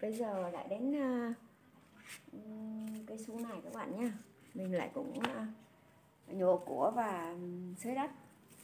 Bây giờ lại đến cây su này các bạn nhé. Mình lại cũng nhổ của và xới đất.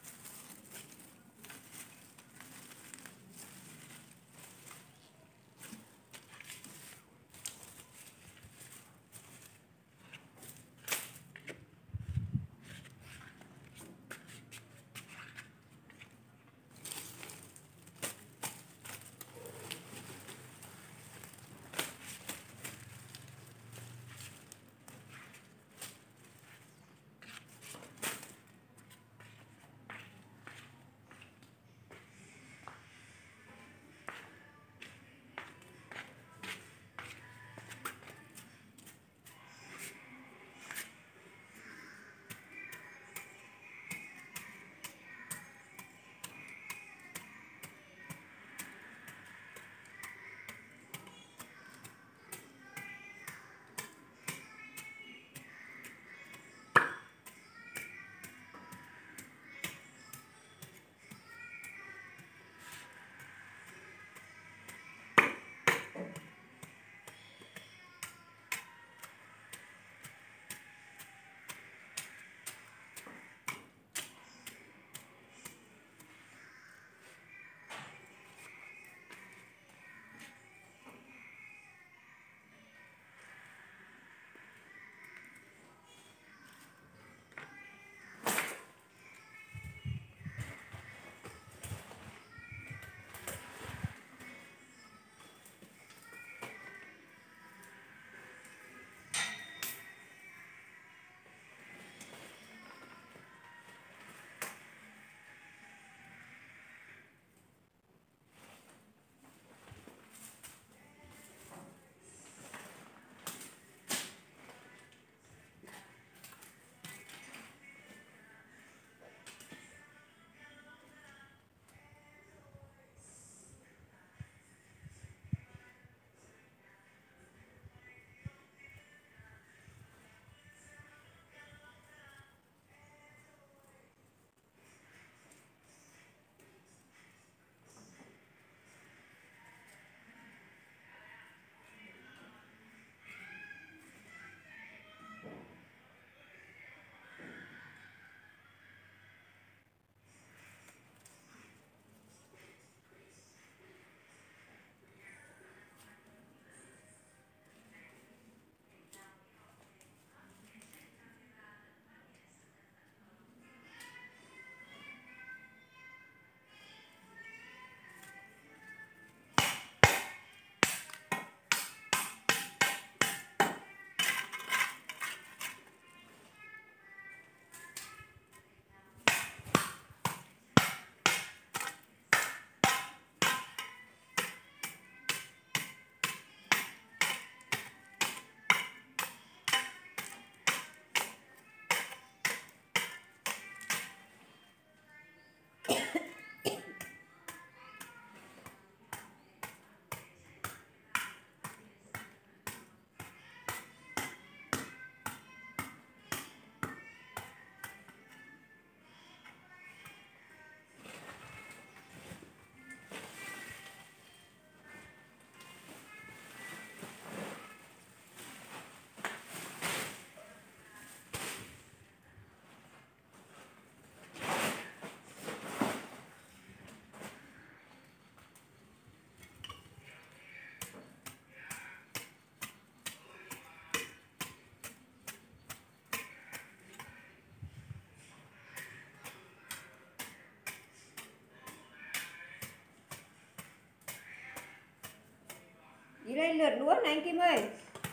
Đi đây lượt lúa này anh Kim ơi.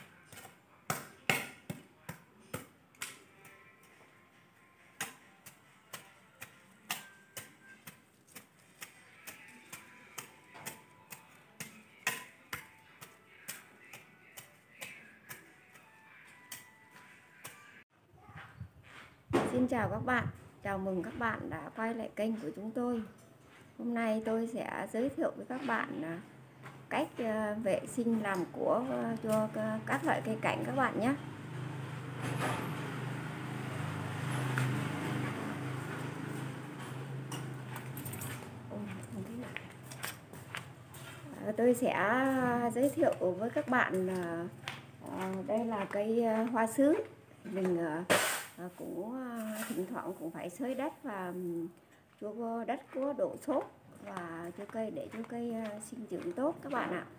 Xin chào các bạn, chào mừng các bạn đã quay lại kênh của chúng tôi. Hôm nay tôi sẽ giới thiệu với các bạn cách vệ sinh làm của cho các loại cây cảnh các bạn nhé. Tôi sẽ giới thiệu với các bạn đây là cây hoa sứ. Mình cũng thỉnh thoảng cũng phải xới đất và cho đất có độ xốp và cho cây để cho cây sinh trưởng tốt các bạn ạ.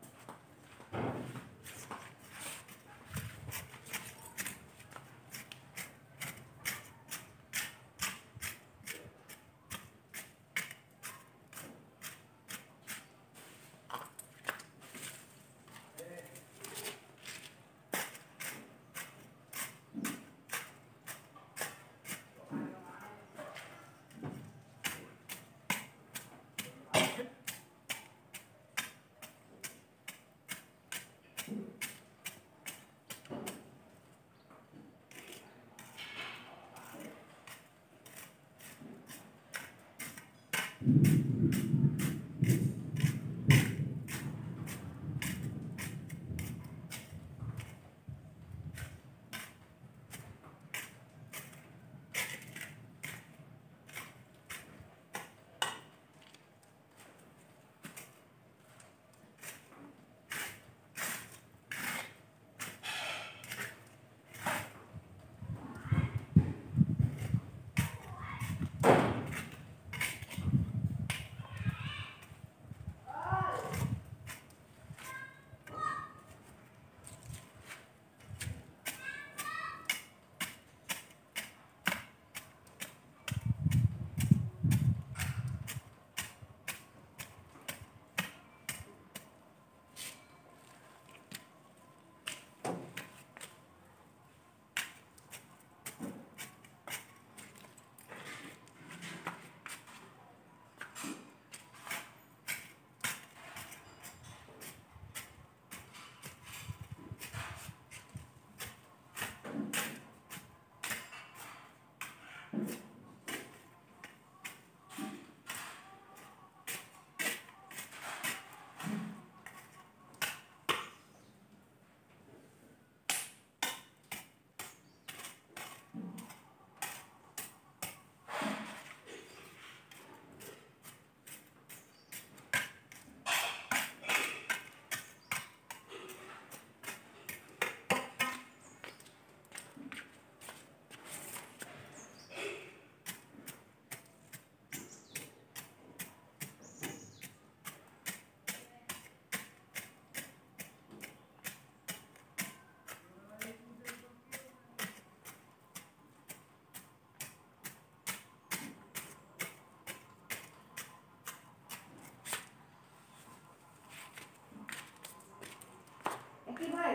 Kim ơi,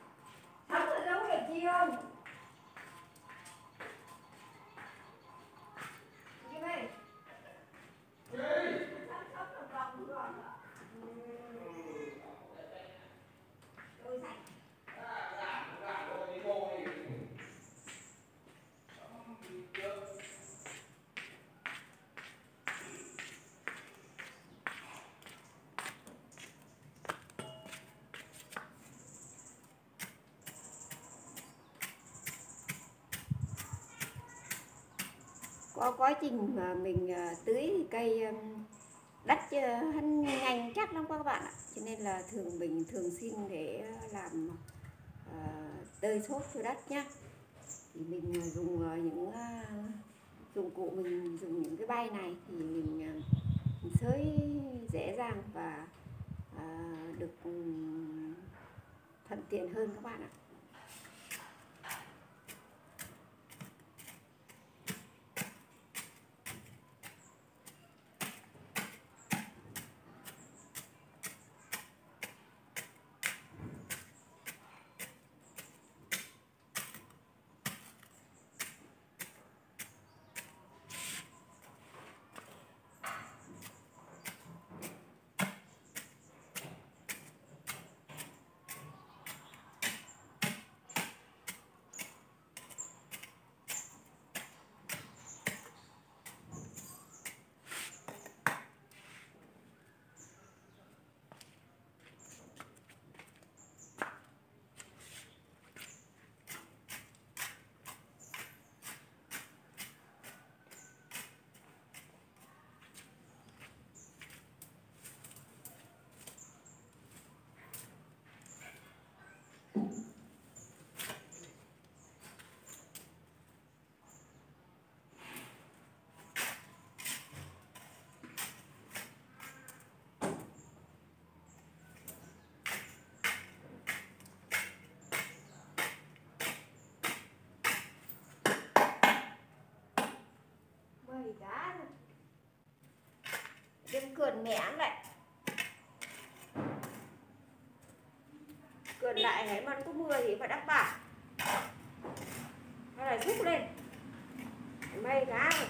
sắm ở đâu để chi không? Kim ơi, sắm ở vòng rồi. Đôi sạch. Qua quá trình mà mình tưới thì cây đất nhanh chắc lắm các bạn ạ, cho nên là mình thường xuyên để làm tơi xốp cho đất nhá. Thì mình dùng những dụng cụ, mình dùng những cái bay này thì mình xới dễ dàng và được thuận tiện hơn các bạn ạ. Đem cườn mẻ lại, cườn lại hãy mà có mưa thì phải đắp bạc hay là rút lên may cá rồi.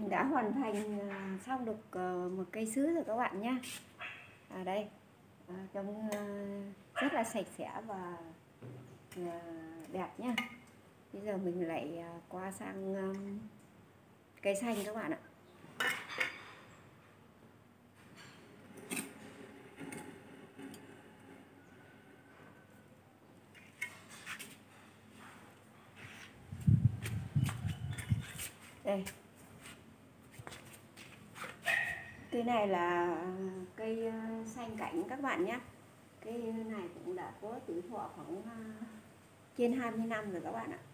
mình đã hoàn thành xong được một cây sứ rồi các bạn nhé. Đây trông rất là sạch sẽ và đẹp nhá. Bây giờ mình lại qua sang cây xanh các bạn ạ. Đây, cây này là cây xanh cảnh các bạn nhé. Cây này cũng đã có tuổi thọ khoảng trên 20 năm rồi các bạn ạ.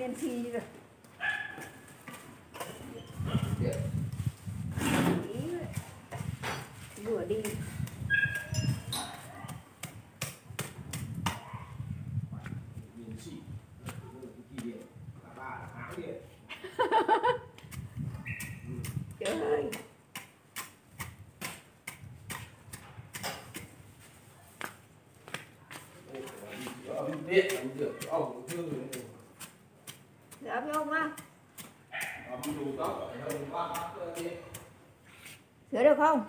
canxi rồi. Ý vừa đi trời ơi. Dạ phải không á? Sửa được không?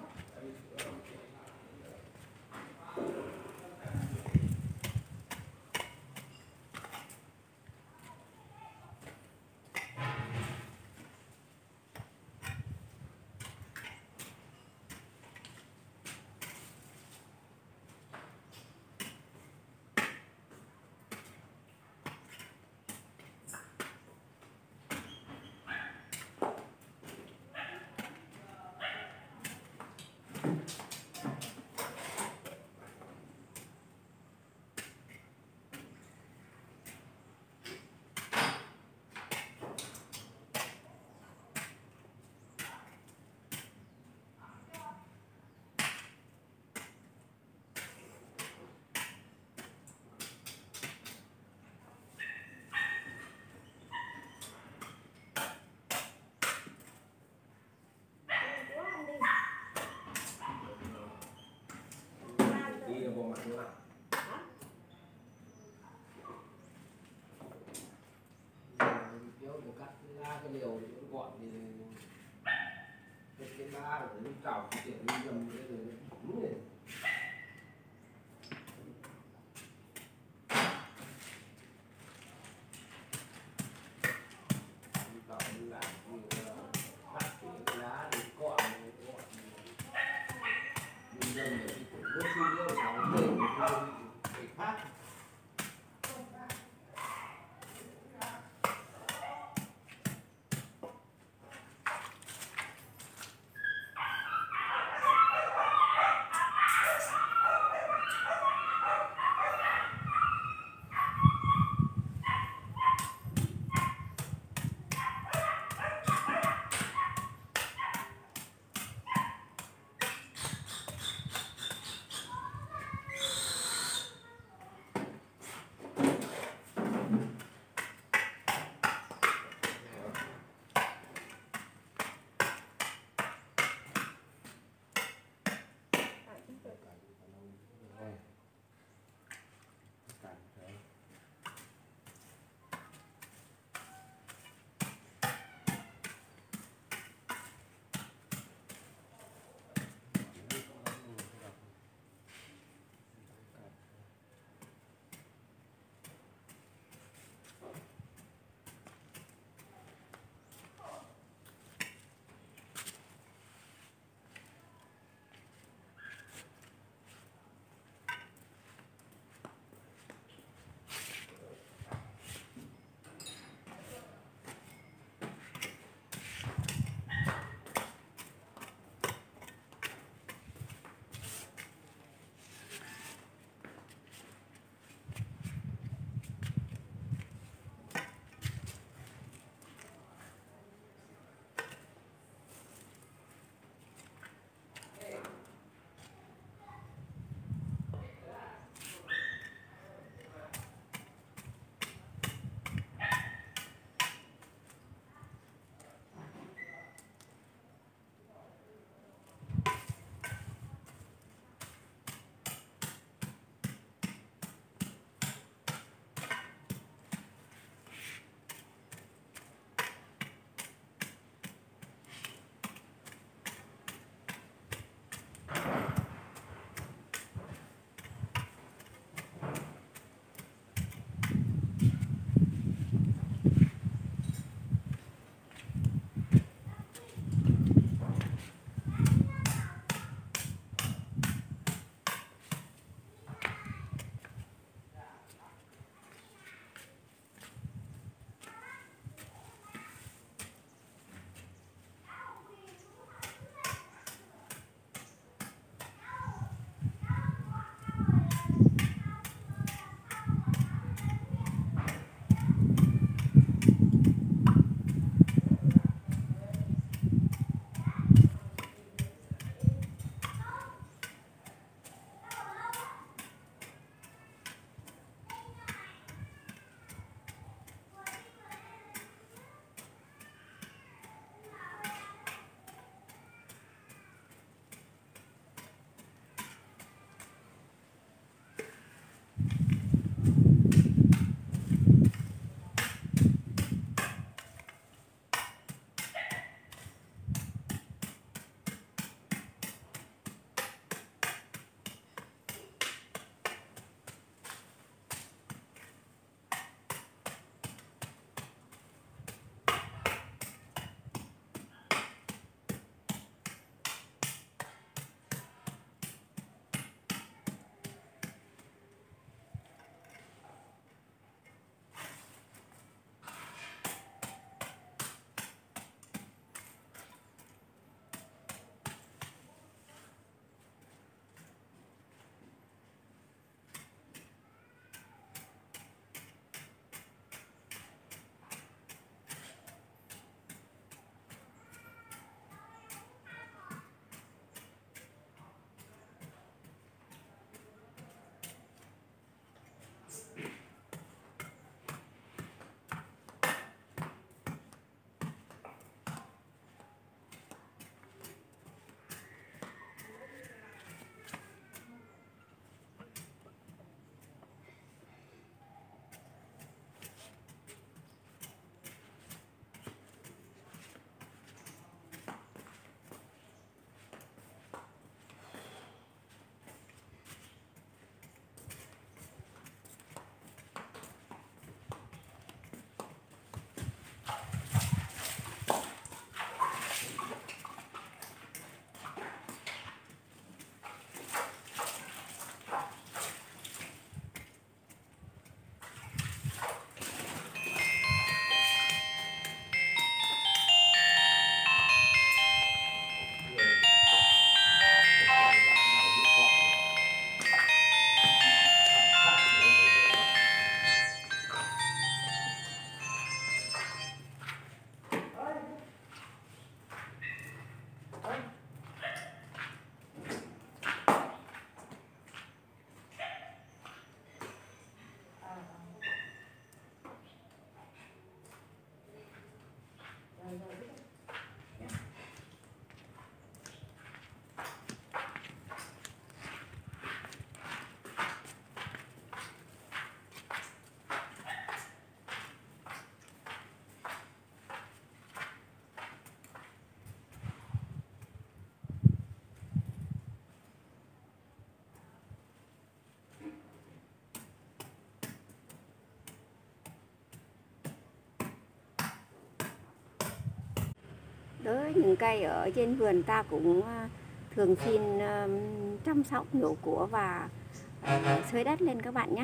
tới những cây ở trên vườn ta cũng thường xuyên chăm sóc, nhổ của và xới đất lên các bạn nhé.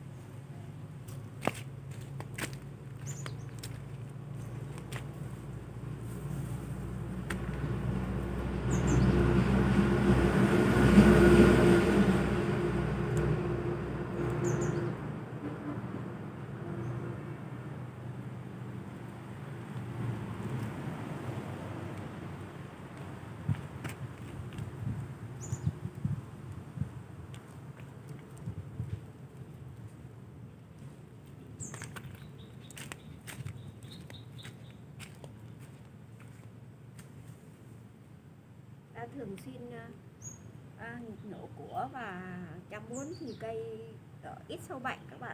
Ta thường xuyên nhổ của và chăm bón thì cây ít sâu bệnh các bạn.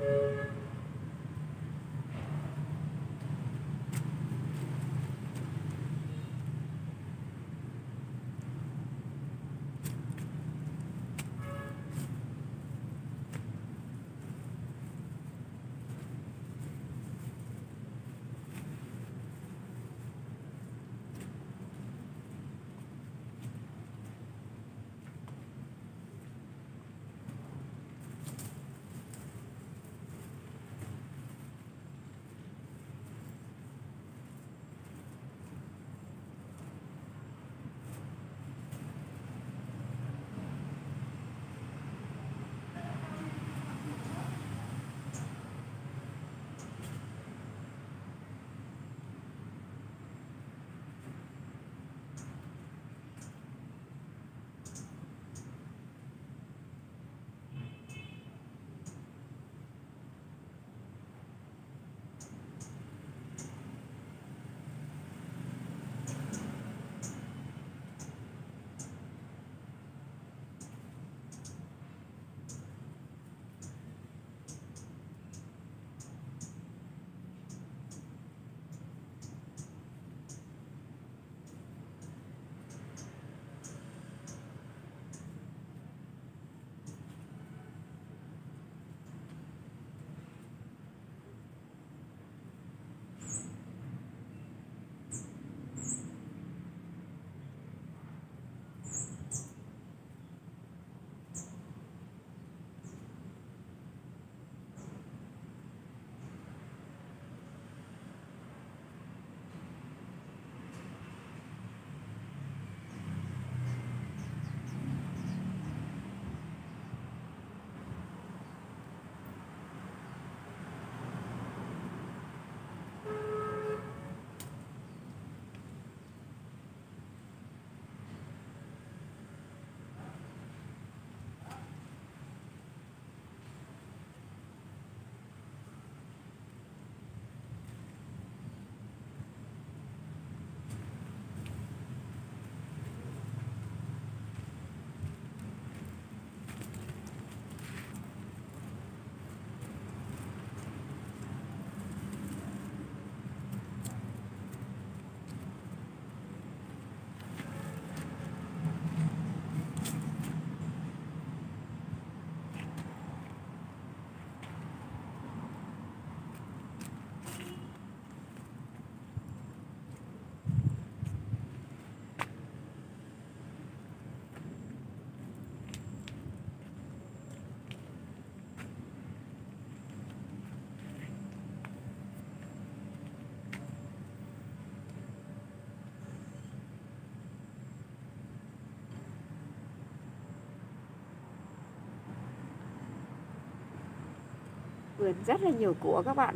Vườn rất là nhiều của các bạn.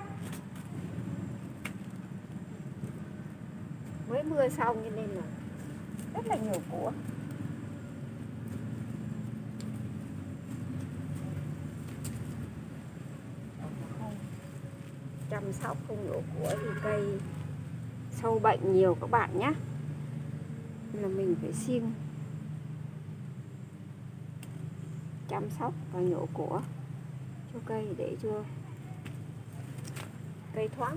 Mới mưa xong cho nên là rất là nhiều của. Chăm sóc không nhổ của thì cây sâu bệnh nhiều các bạn nhé. Nên là mình phải siêng chăm sóc và nhổ của cho cây để cho cây thoáng.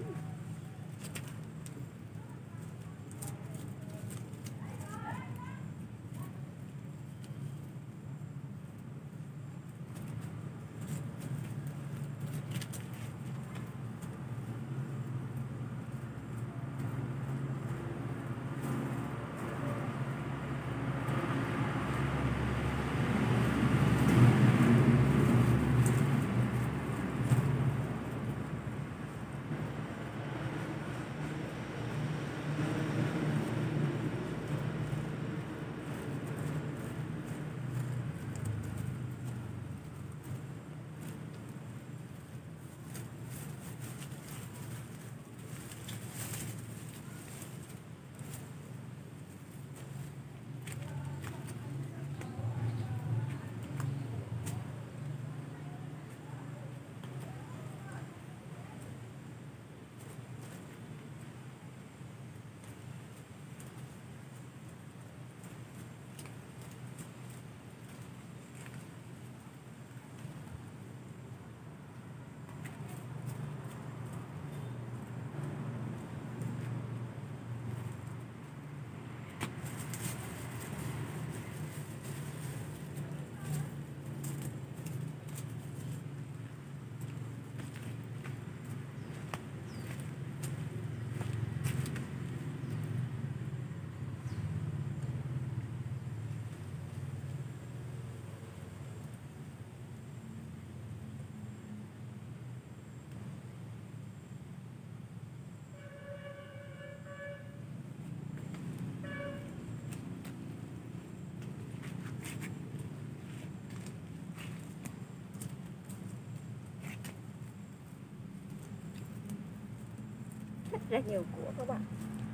rất là nhiều của các bạn.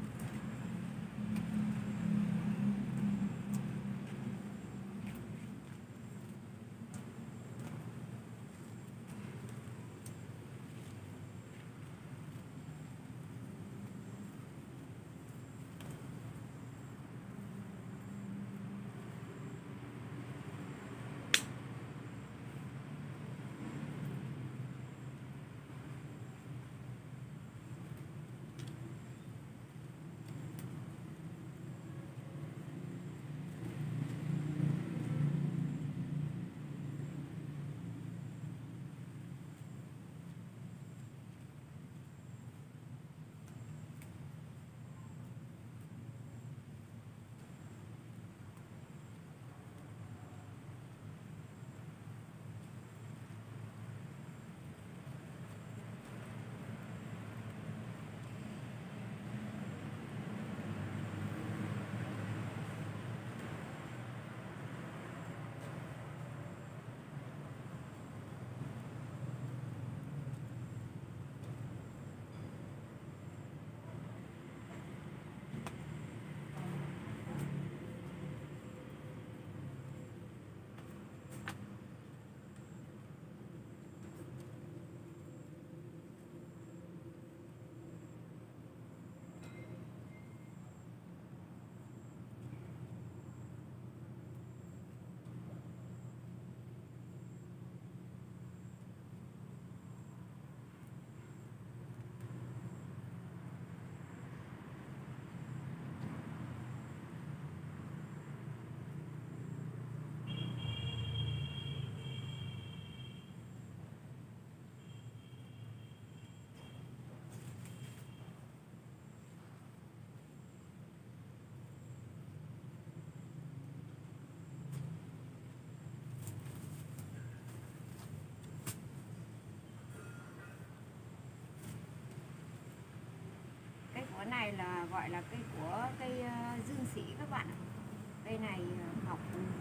Cái này là gọi là cây của cây dương sĩ các bạn ạ. Cây này mọc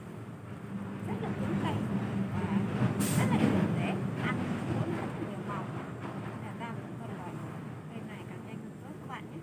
rất là cứng cây và rất là dễ ăn, vốn rất là nhiều màu. Nên là ta vẫn còn loại cây này càng nhanh càng tốt các bạn nhé.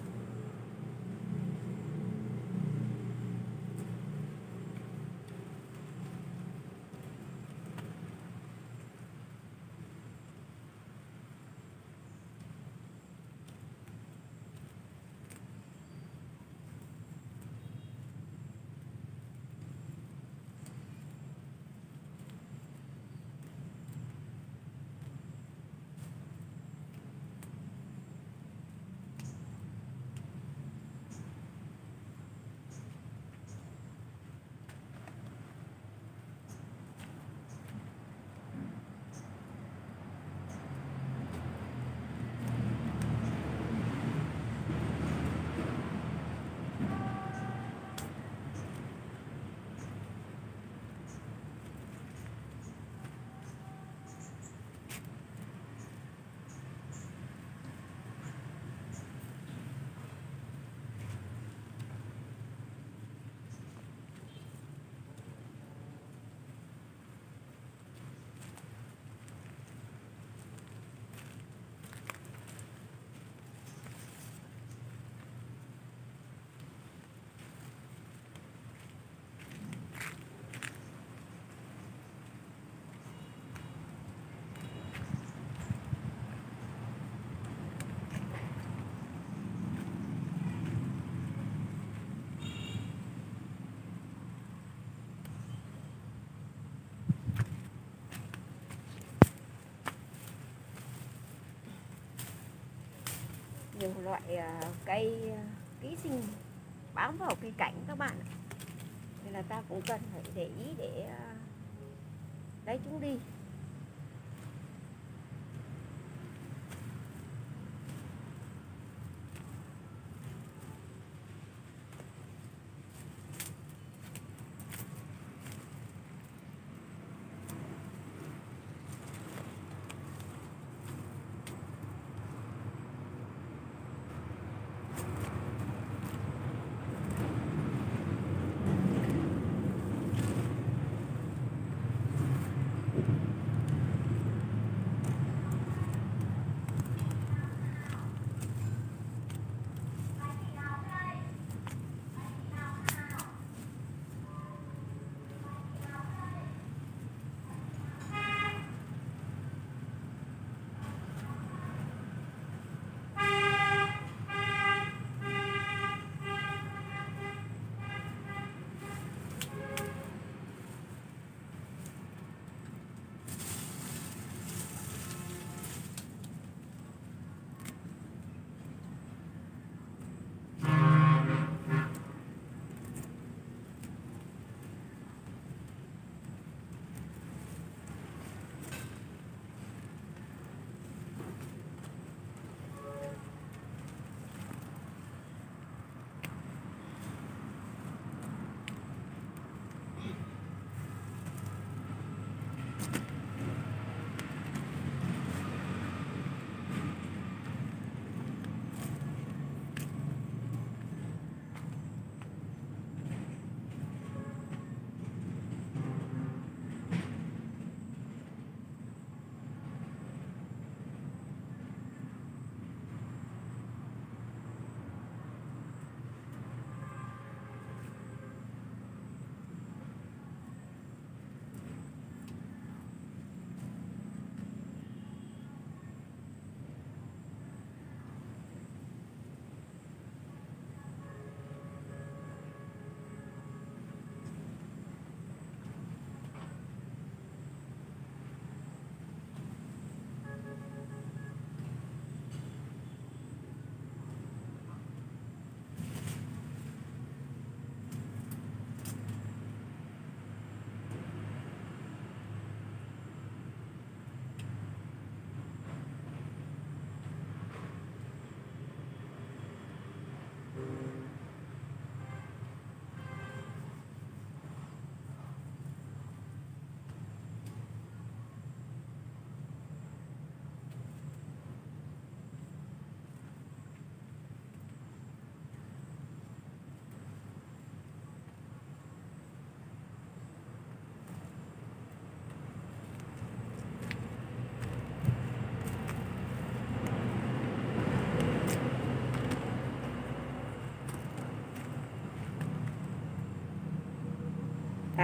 Nhiều loại cây ký sinh bám vào cây cảnh các bạn, nên là ta cũng cần phải để ý để lấy chúng đi.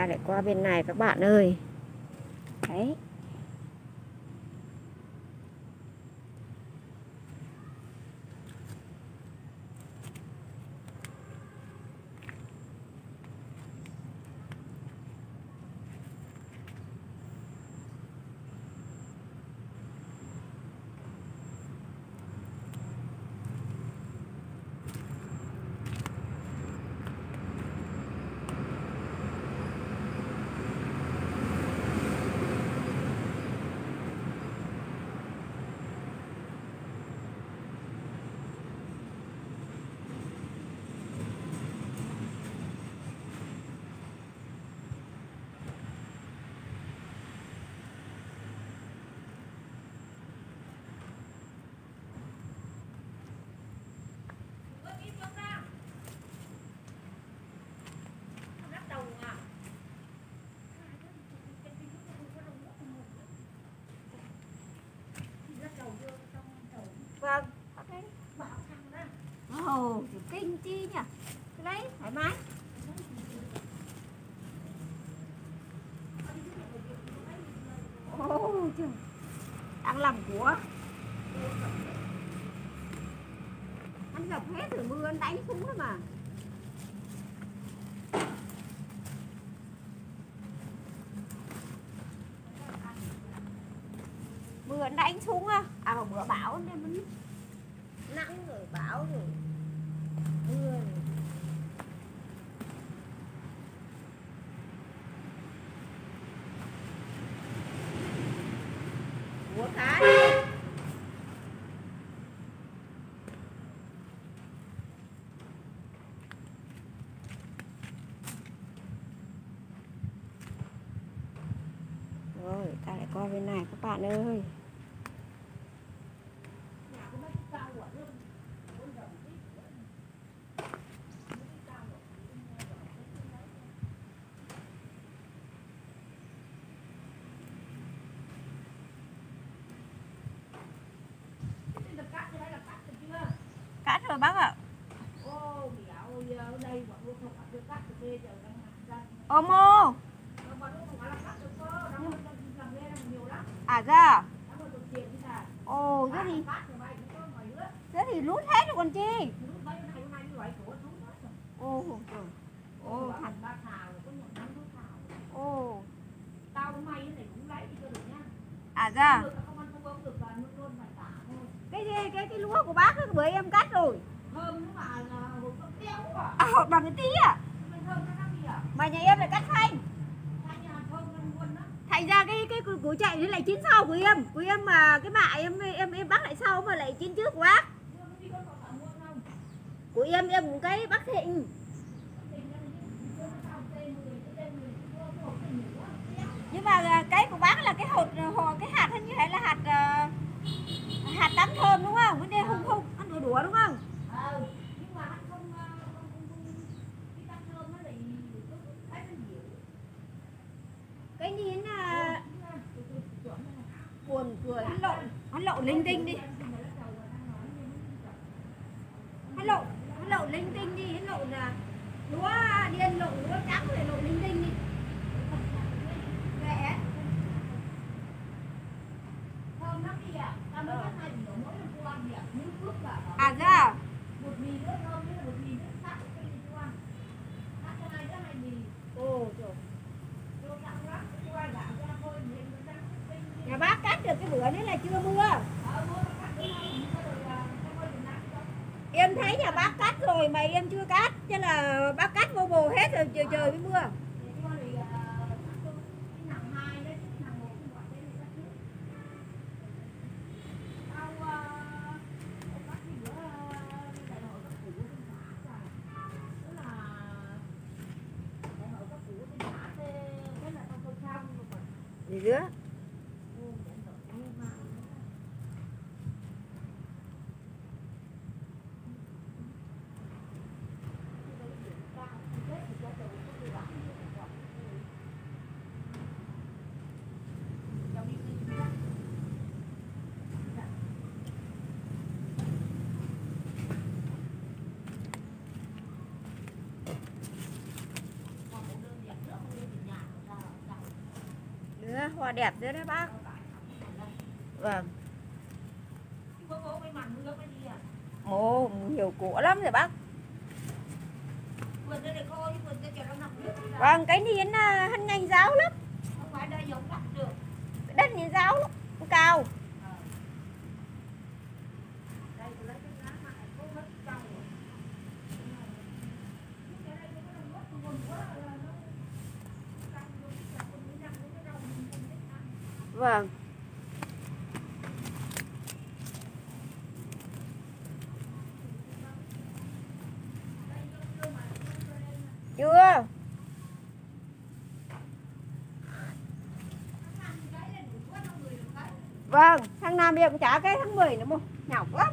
ta lại qua bên này các bạn ơi. Đấy. Vâng. Ồ, kinh chi nhỉ. Cái đấy thoải mái. Ồ, trời. Đang làm của. Anh dập hết rồi mưa anh đánh xuống đấy mà. Mưa anh đánh xuống á. À mà bữa bão nên vẫn nắng rồi bão rồi mưa rồi. Ủa cá đi. Rồi ta lại qua bên này các bạn ơi. Cắt rồi bác ạ. Ô mô. À ra. Ồ thế thì lút hết rồi còn chi. Ồ trời. Ồ thật. Ồ. À ra. Cái lúa của bác ấy, bữa em cắt rồi. À hột bằng cái tí à. Mà nhà em lại cắt xanh. Thành ra cái củ chạy nó lại chín sau của em mà cái mạ em bắt lại sau mà lại chín trước của bác. Của em một cái bác Thịnh. Nhưng mà cái của bác là cái cái hạt hình như thế là hạt tắm thơm đúng không? Vấn đề không ăn đùa đùa đúng không? Cái nhìn là buồn cười, hắn lộn linh tinh đi. Hắn lộn linh tinh đi, hắn lộn là lúa điên lộn lúa trắng rồi lộn linh tinh đi. Ghẻ. Thơm lắm đi ạ. Ta mới cắt 2 bữa mỗi lần cô ăn đi ạ. Miếng cướp cả. À ra. Một mì nữa thơm với một mì nữa sắc cái gì cô ăn. Cắt cho 2 đứa 2 mì. Ồ trời. Nhà bác cắt được cái bữa đấy là chưa mưa. Em thấy nhà bác cắt rồi mà em chưa cắt, cho là bác cắt vô bồ hết rồi trời mới mưa. Gì nữa? hoa đẹp rồi đấy bác. Vâng. Ồ, nhiều củ lắm rồi bác. Vâng, cái niên hắn nhanh ráo lắm. Đất nhìn ráo lắm, cao. Vâng. Chưa. Vâng, tháng nào bây giờ cũng trả cái tháng 10 nữa mà nhọc lắm.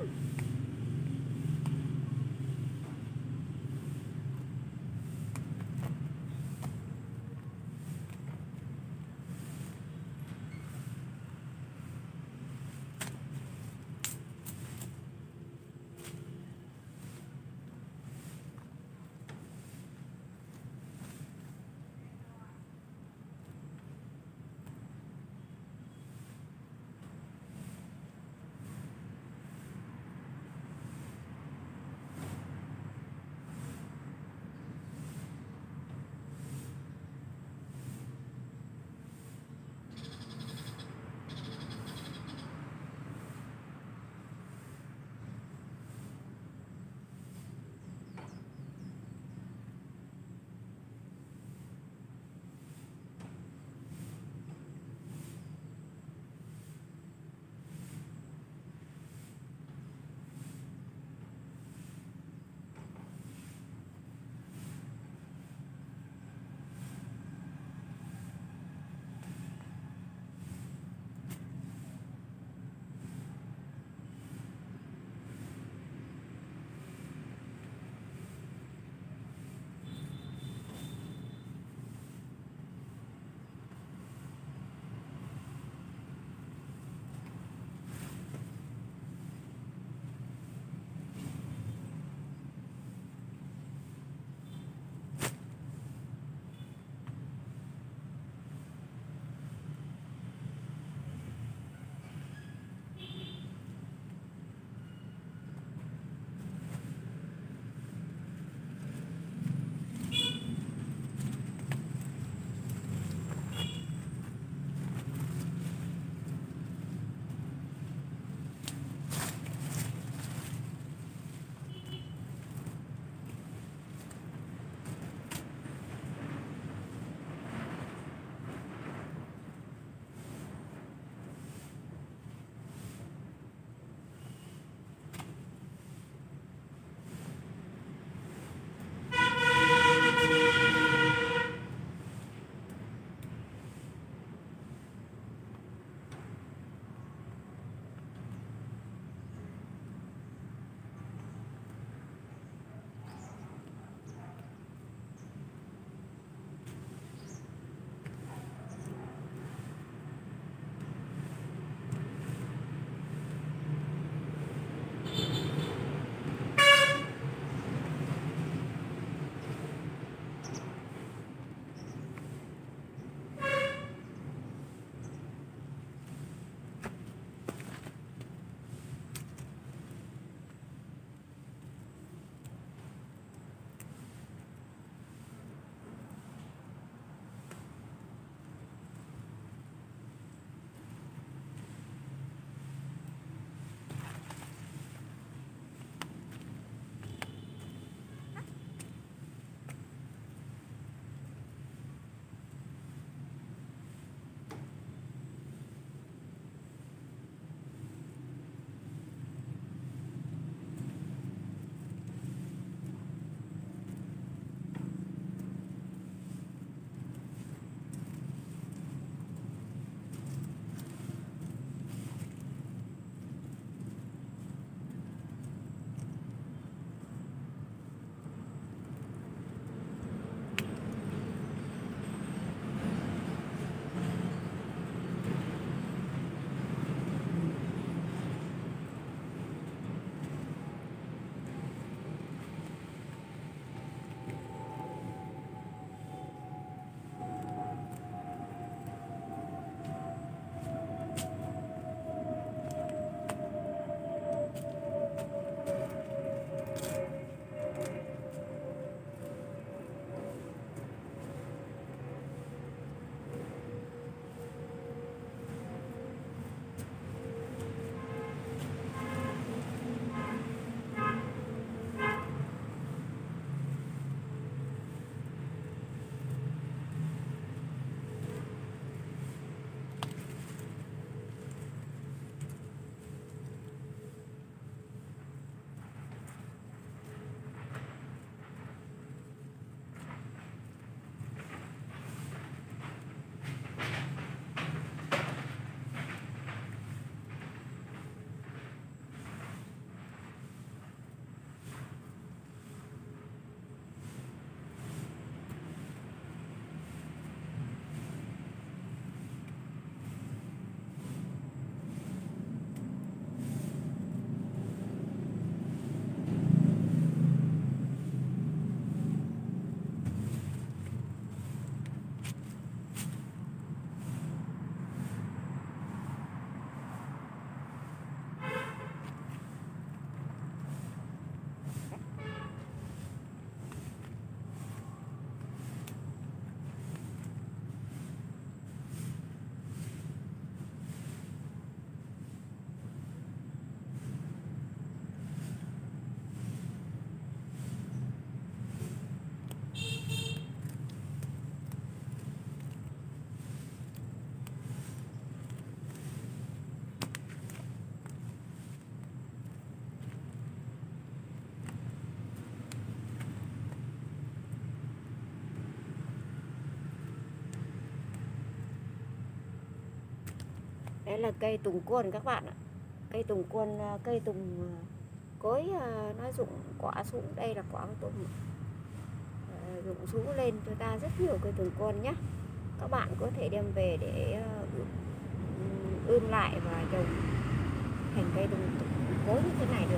Đây là cây tùng cuôn các bạn ạ. Cây tùng cuôn, cây tùng cối, nó rụng quả xuống. Đây là quả tùng rụng xuống lên cho ta rất nhiều cây tùng cuôn nhé. Các bạn có thể đem về để ươm lại và trồng thành cây tùng cối như thế này được.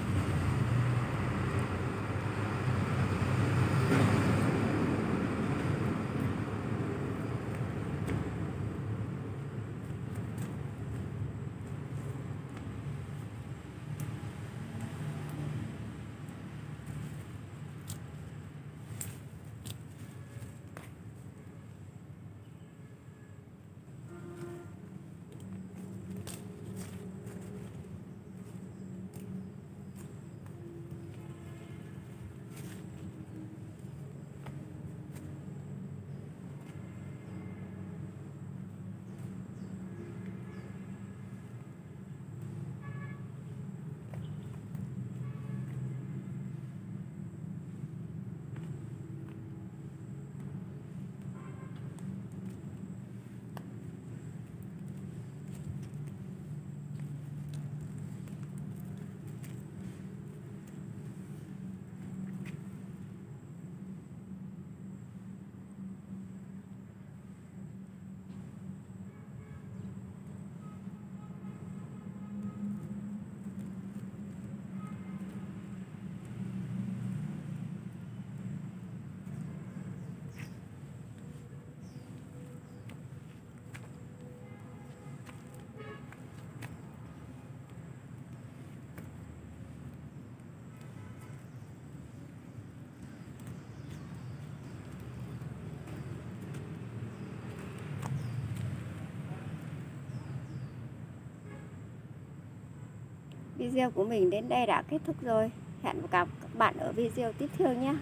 Video của mình đến đây đã kết thúc rồi. Hẹn gặp các bạn ở video tiếp theo nhé.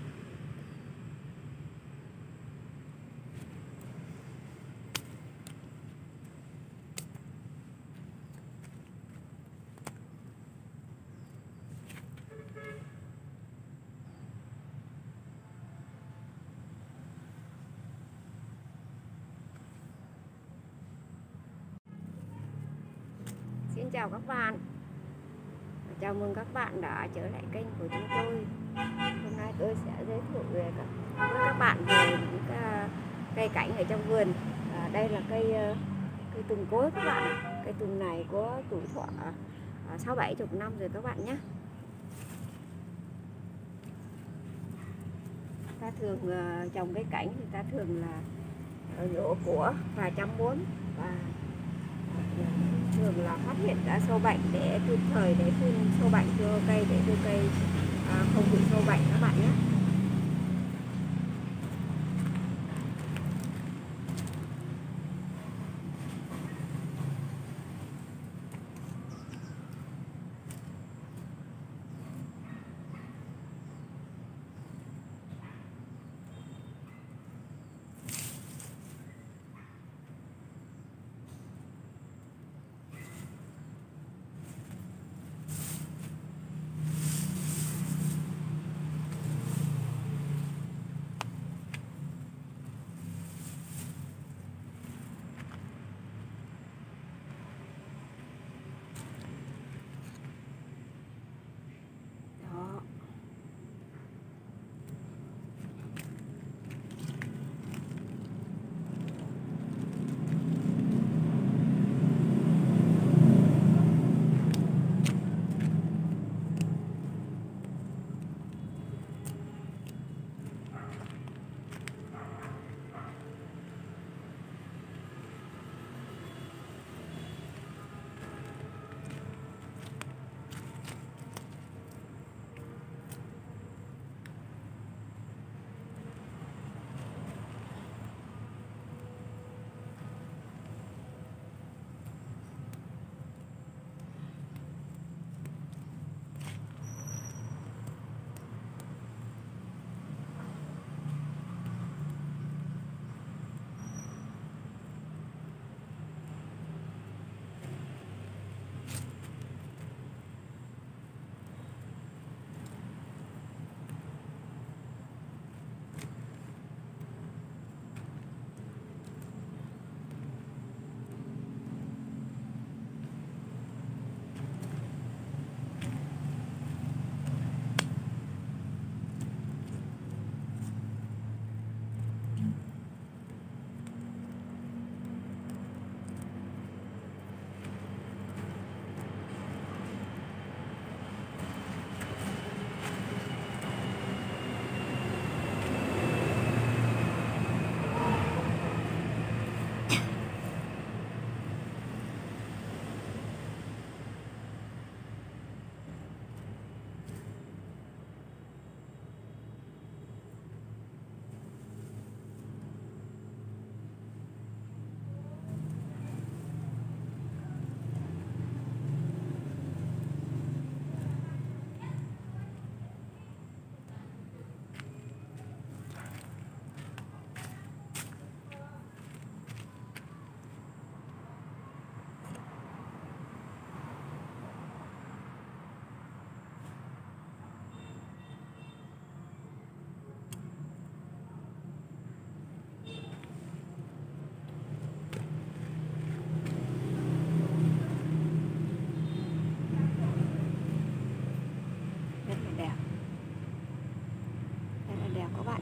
Xin chào các bạn. Chào mừng các bạn đã trở lại kênh của chúng tôi. Hôm nay tôi sẽ giới thiệu với các bạn về những cây cảnh ở trong vườn. Đây là cây tùng cối các bạn. Cây tùng này có tuổi thọ 60-70 năm rồi các bạn nhé. Ta thường trồng cây cảnh thì ta thường là nhổ của và chăm bón, và thường là phát hiện ra sâu bệnh để kịp thời để phun sâu bệnh cho cây, để cho cây không bị sâu bệnh các bạn nhé.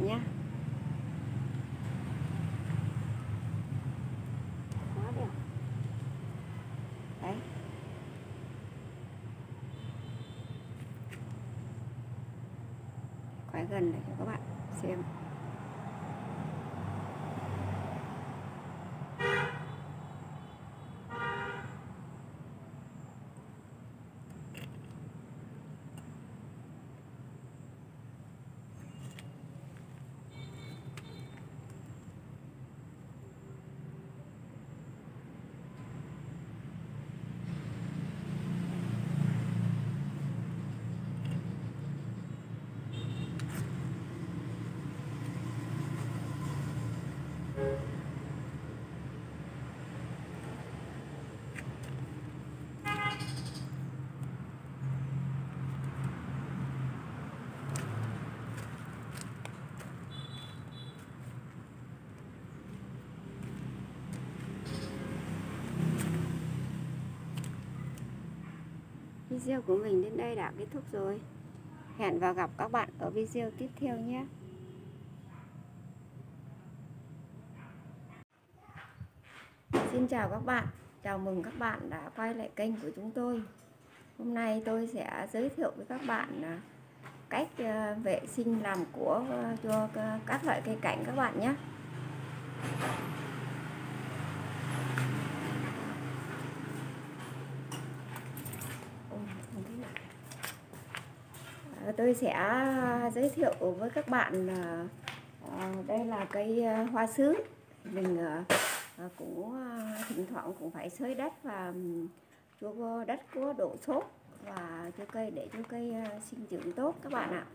nhé. Quá đẹp. Đấy. Quay gần để cho các bạn xem. Video của mình đến đây đã kết thúc rồi. Hẹn và gặp các bạn ở video tiếp theo nhé. Xin chào các bạn. Chào mừng các bạn đã quay lại kênh của chúng tôi. Hôm nay tôi sẽ giới thiệu với các bạn cách vệ sinh làm của cho các loại cây cảnh các bạn nhé. Tôi sẽ giới thiệu với các bạn đây là cây hoa sứ. Mình cũng thỉnh thoảng cũng phải xới đất và cho đất có độ xốp và cho cây để cho cây sinh trưởng tốt các bạn ạ.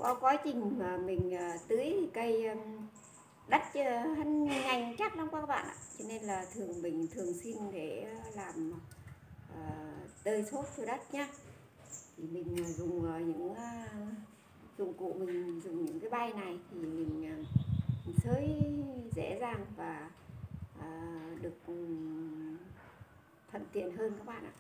qua quá trình mà mình tưới thì cây đất nhanh chắc lắm các bạn ạ, cho nên là mình thường xin để làm tơi xốp cho đất nhá. Thì mình dùng những dụng cụ, mình dùng những cái bay này thì mình xới dễ dàng và được thuận tiện hơn các bạn ạ.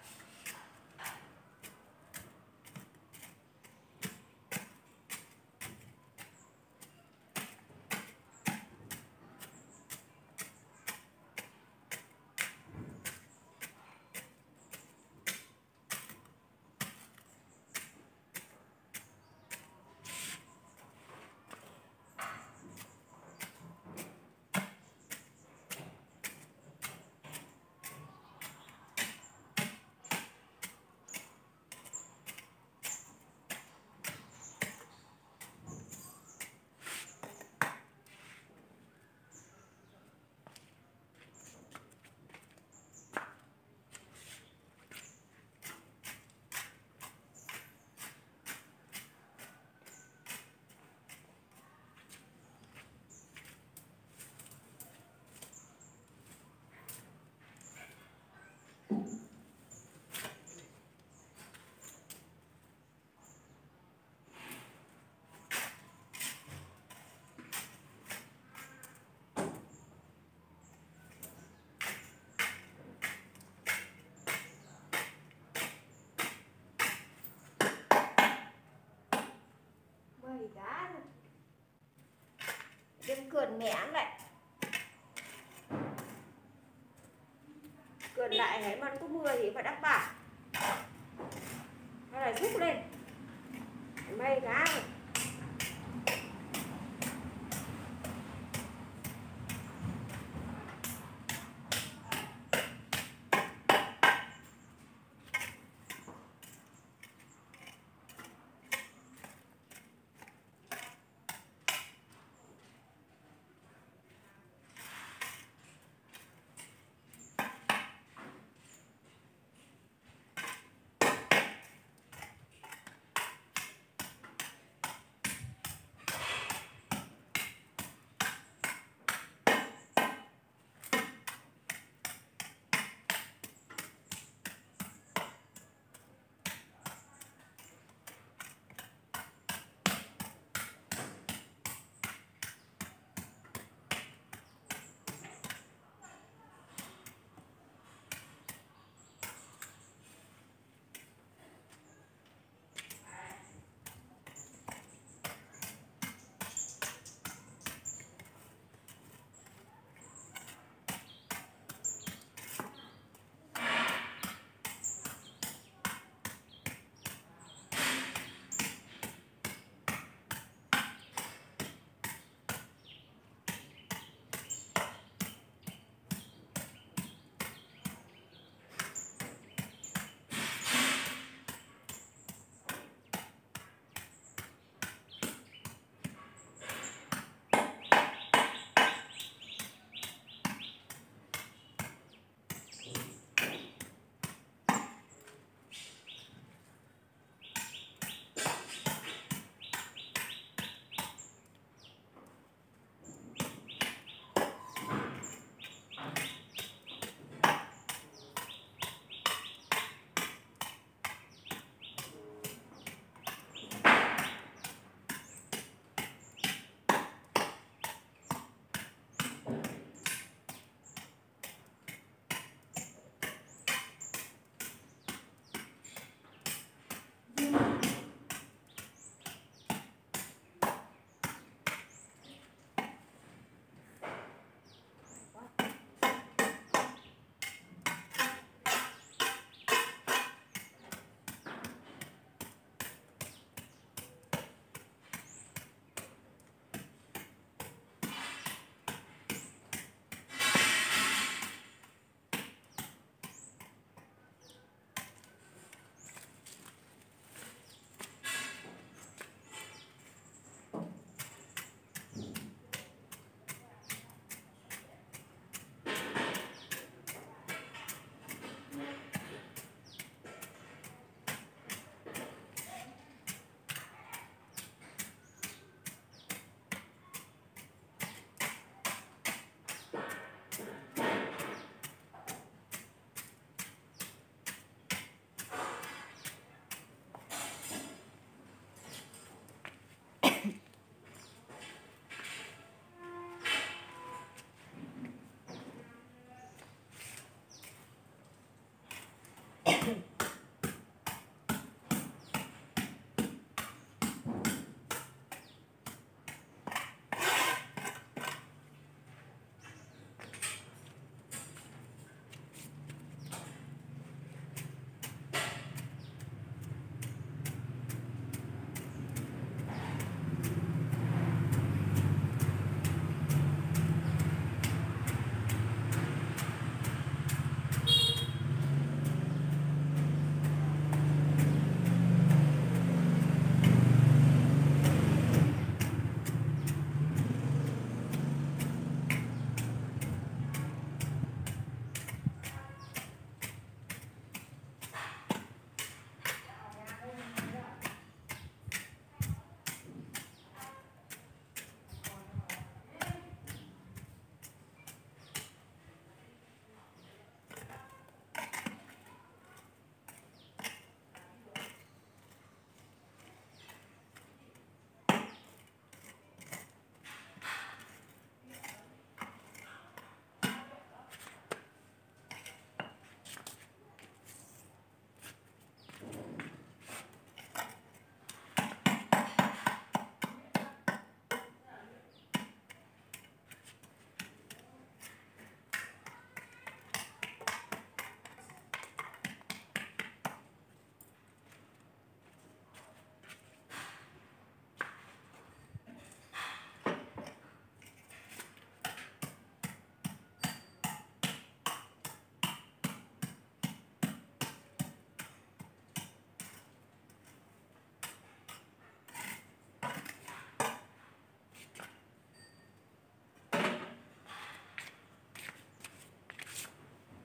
Cá đừng cườn mẻ lại, cườn lại hãy mà có mưa thì phải đắp bả hay là rút lên mây cá rồi.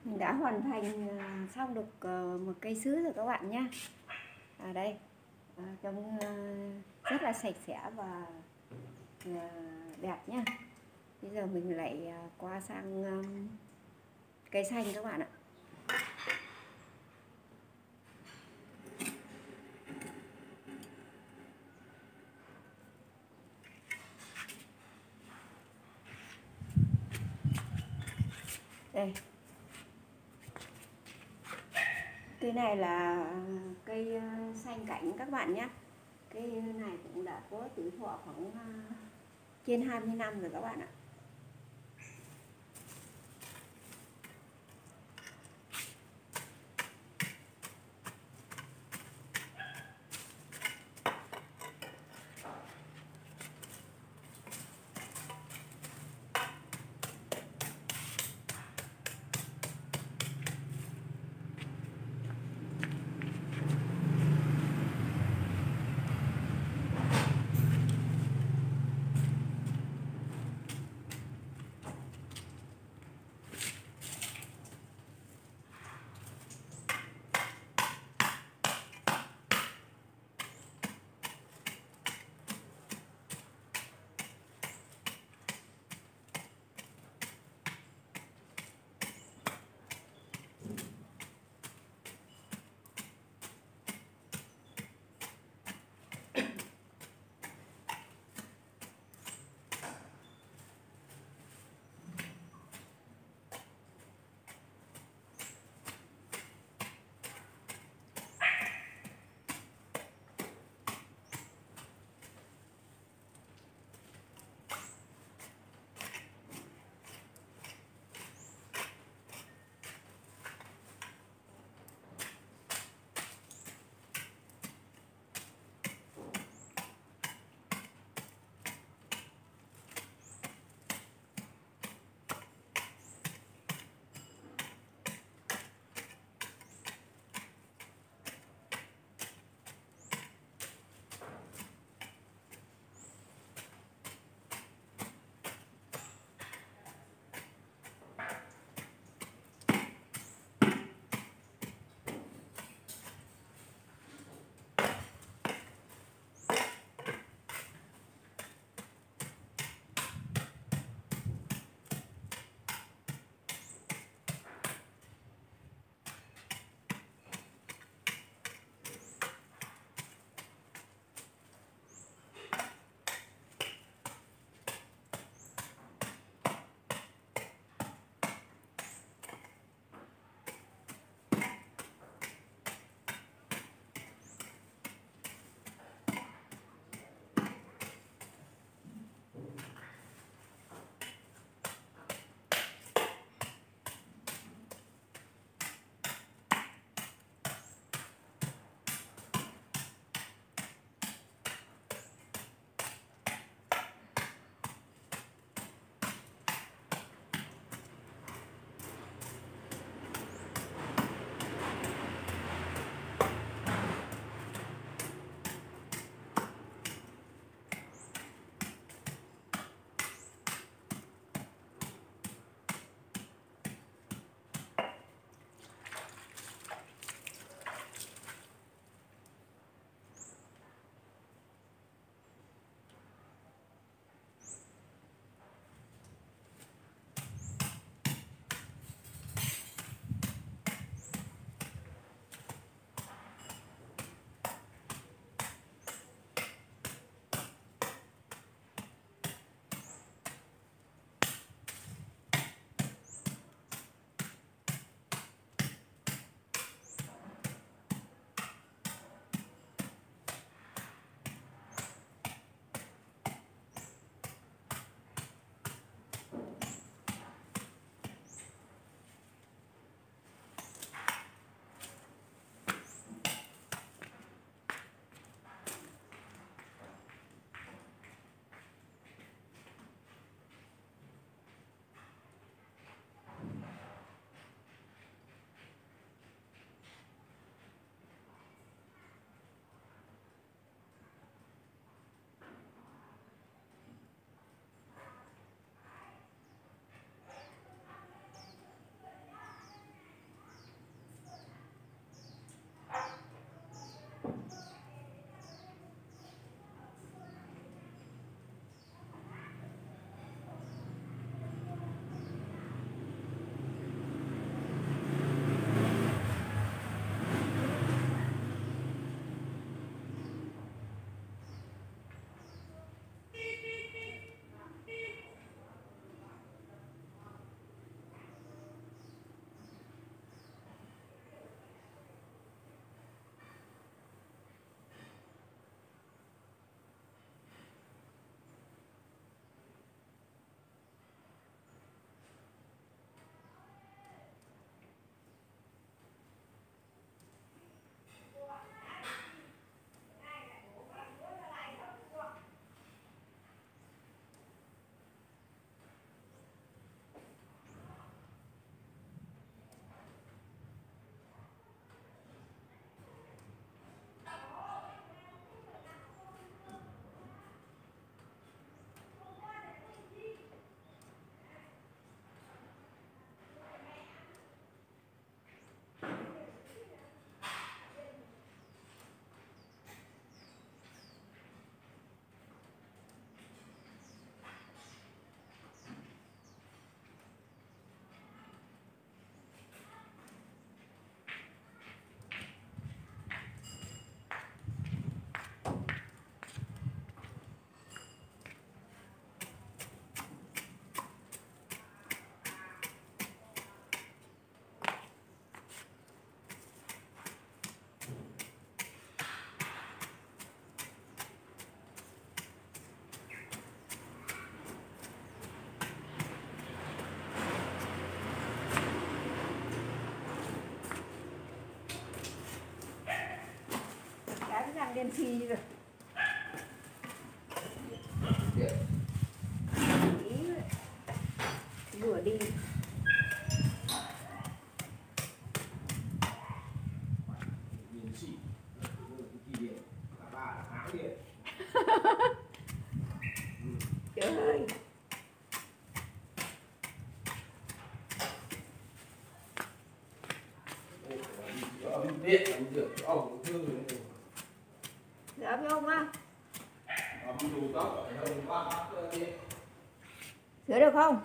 Mình đã hoàn thành xong được một cây sứ rồi các bạn nhé. Đây trông rất là sạch sẽ và đẹp nhá. Bây giờ mình lại qua sang cây xanh các bạn ạ. Đây, cây này là cây xanh cảnh các bạn nhé. Cây này cũng đã có tuổi thọ khoảng trên 20 năm rồi các bạn ạ. canxi rồi. Ý vừa đi trời ơi. Dạ với ông á. Sửa được không?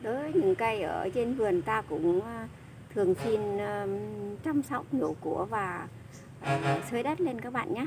tới những cây ở trên vườn ta cũng thường xuyên chăm sóc, nhổ của và xới đất lên các bạn nhé.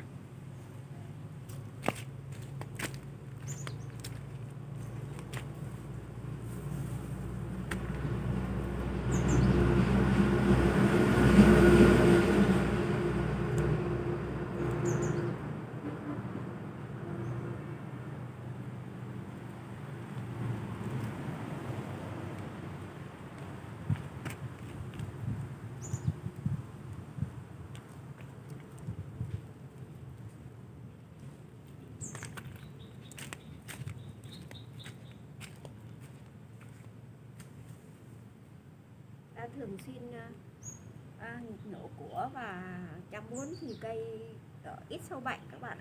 Ta thường xuyên nhổ của và chăm bón thì cây ít sâu bệnh các bạn.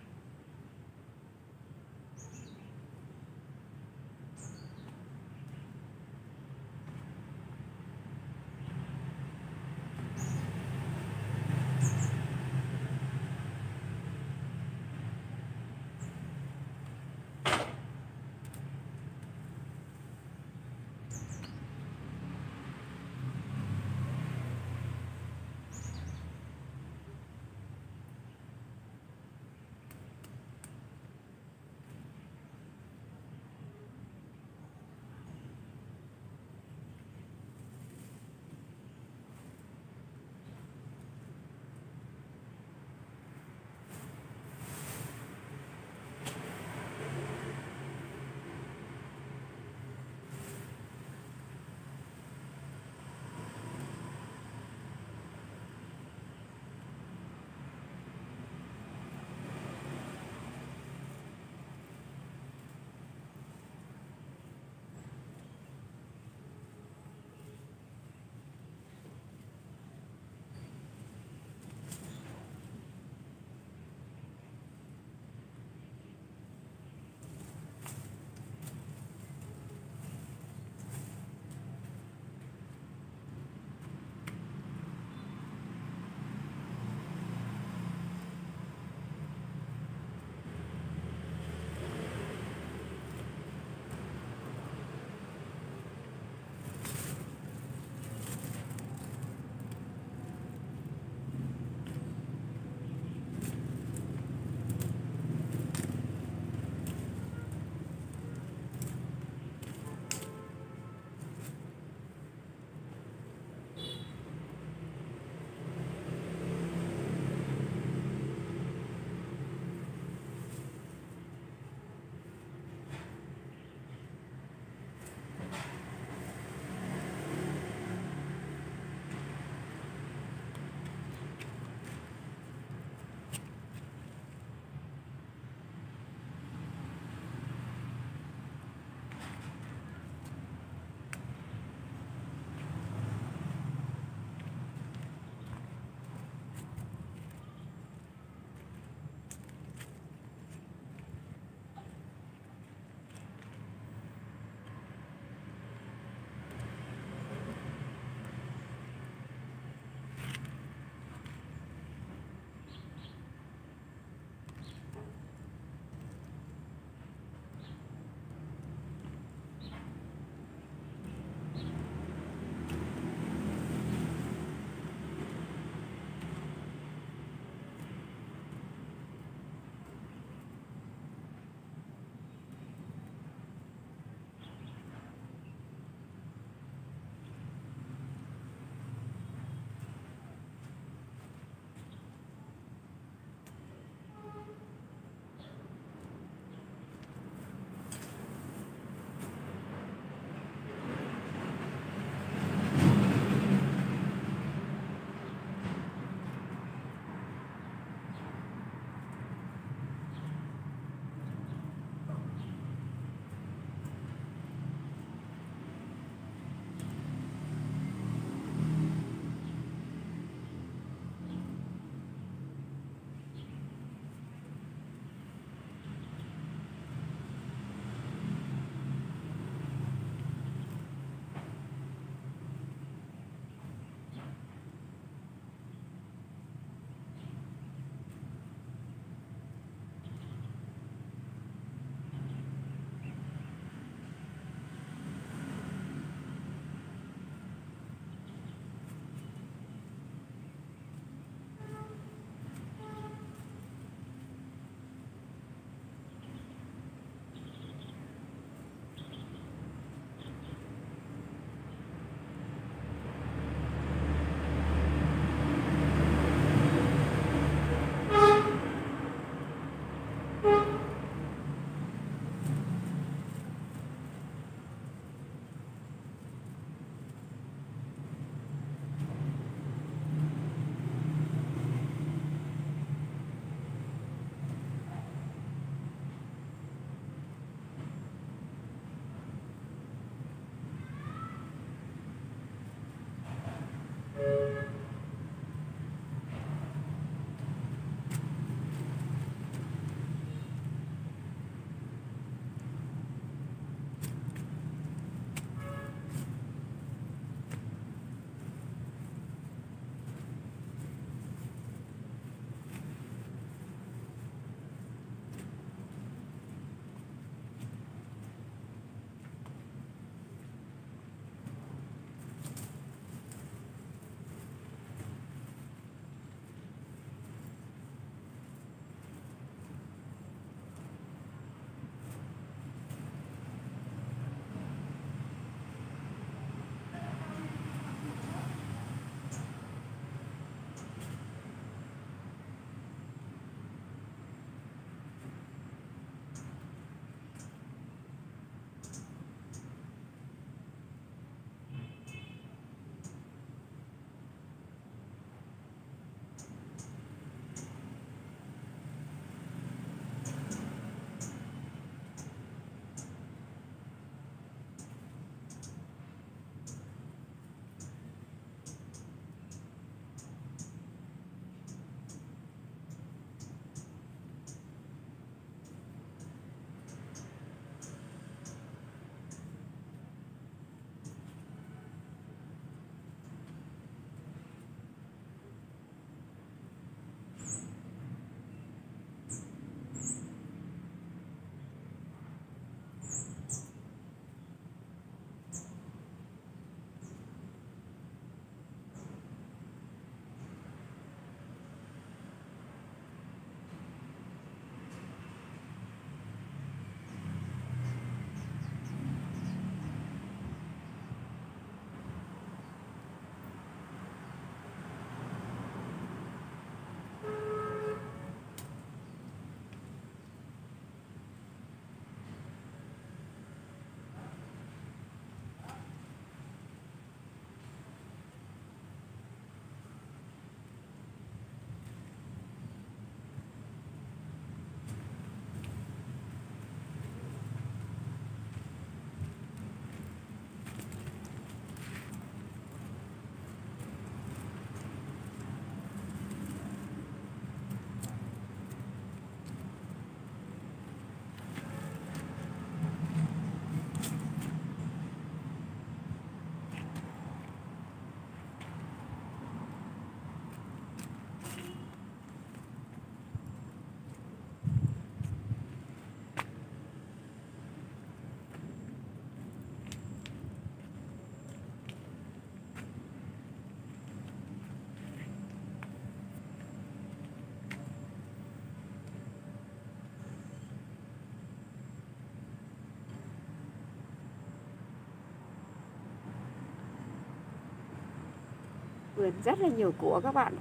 Vườn rất là nhiều của các bạn.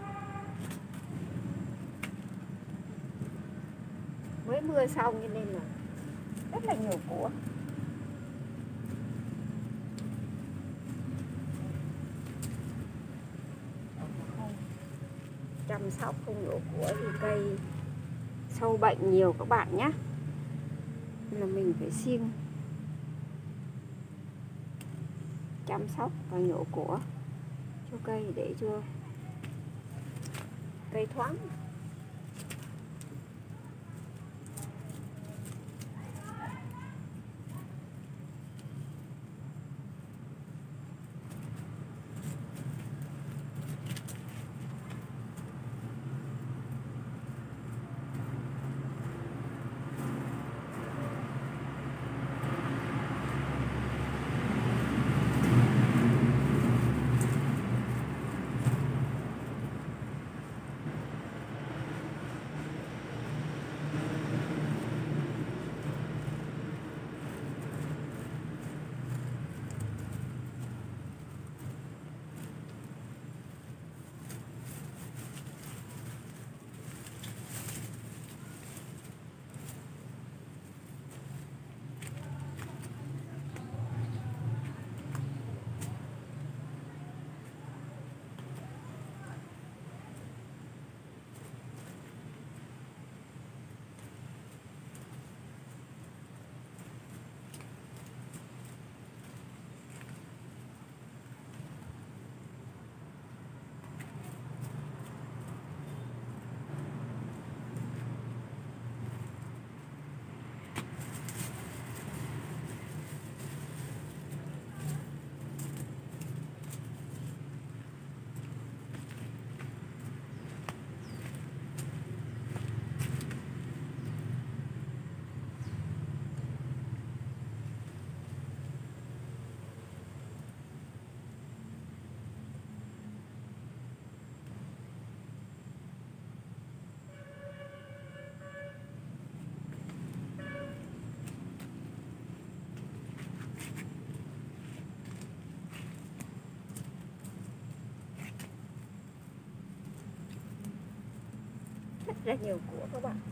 Mới mưa xong cho nên là rất là nhiều của. Chăm sóc không nhổ của thì cây sâu bệnh nhiều các bạn nhé, nên là mình phải siêng chăm sóc và nhổ của cho cây để cho cây thoáng. Rất nhiều của các bạn.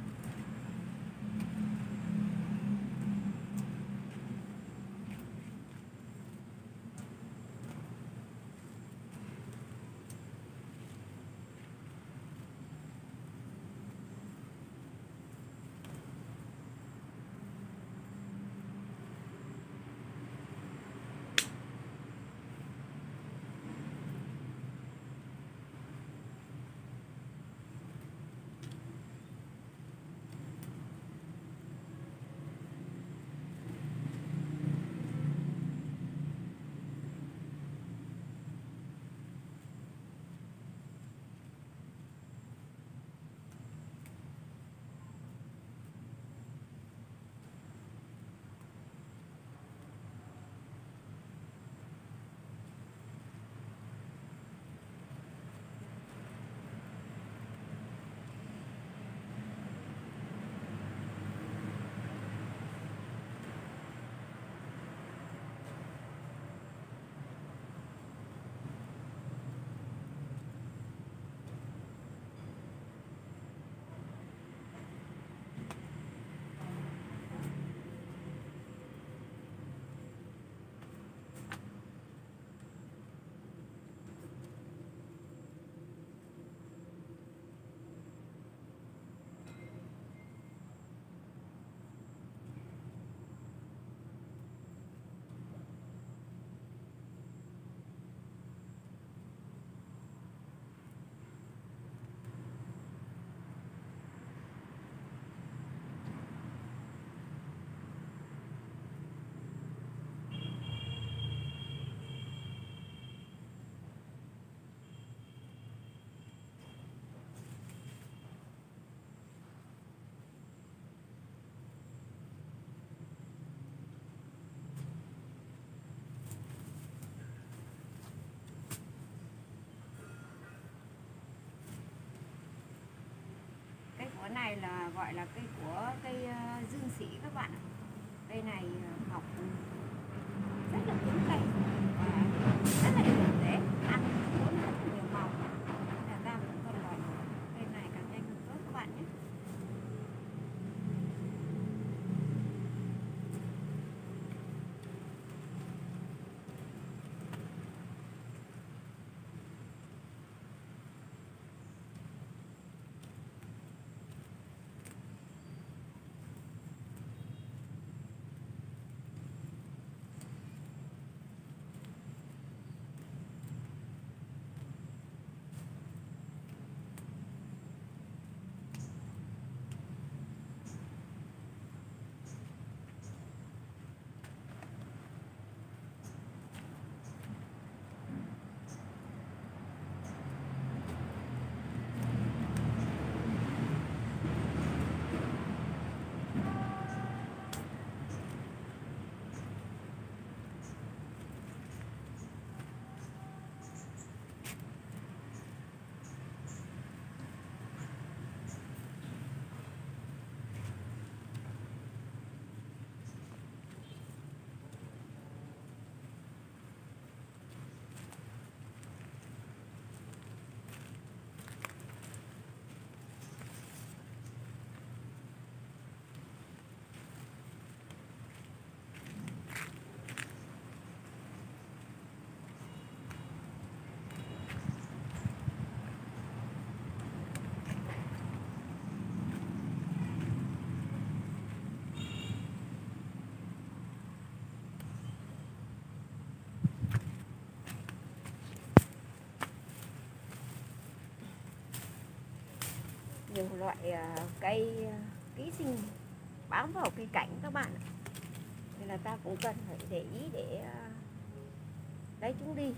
Của này là gọi là cây của cây dương sĩ các bạn ạ. Cây này mọc rất là cứng cậy và rất là dễ ăn, nhiều loại cây ký sinh bám vào cây cảnh các bạn ạ. Nên là ta cũng cần phải để ý để lấy chúng đi.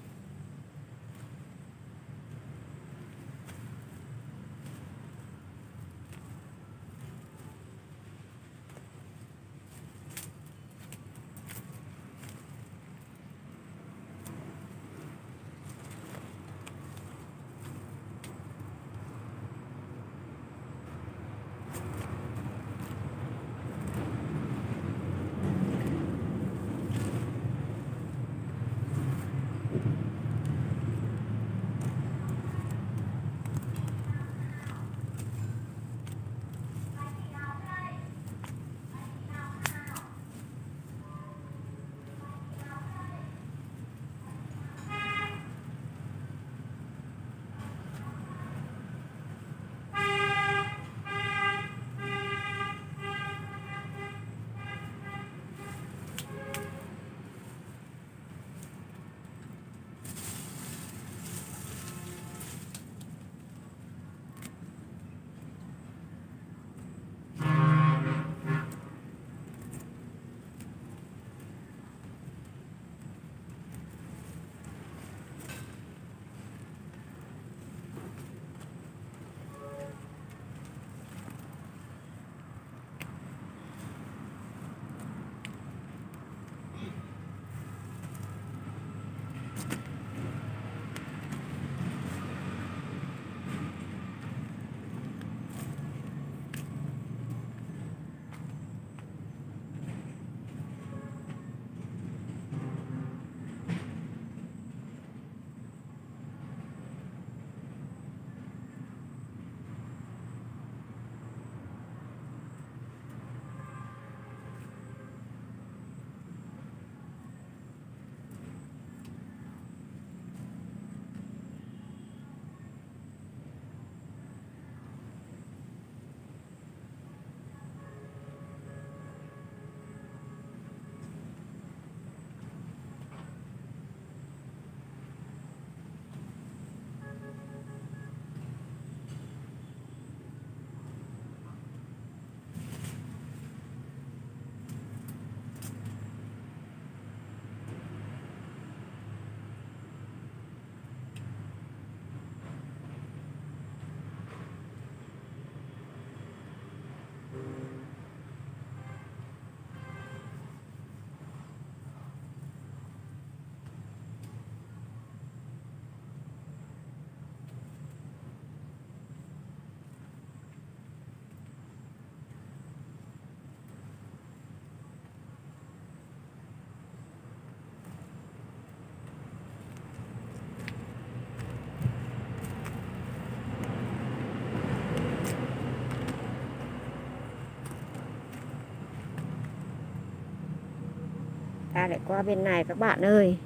Ta lại qua bên này các bạn ơi.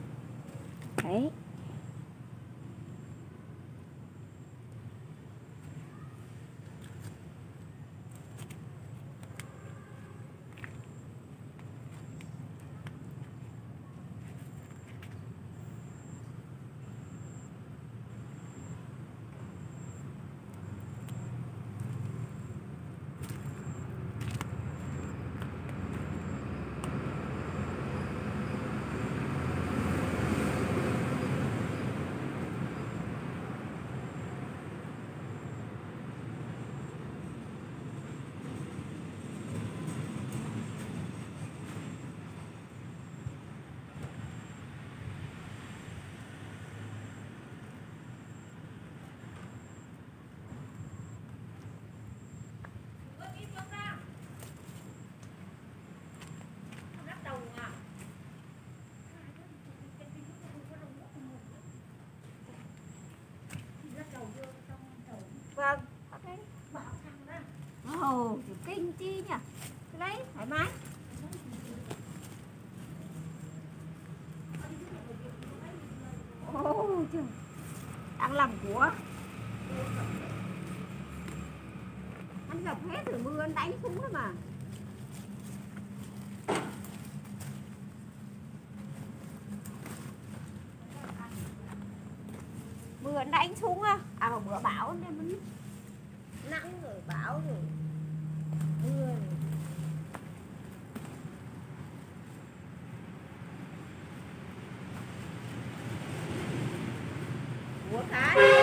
Đấy. Vâng, ok. Ồ, kinh chi nhỉ. Cái đấy, thoải mái. Ồ, trời. Đang làm của. Anh dập hết rồi mưa anh đánh xuống đấy mà. Mưa anh đánh xuống á. À mà bữa bão nên nắng rồi bão rồi mưa rồi. Ủa cá đi.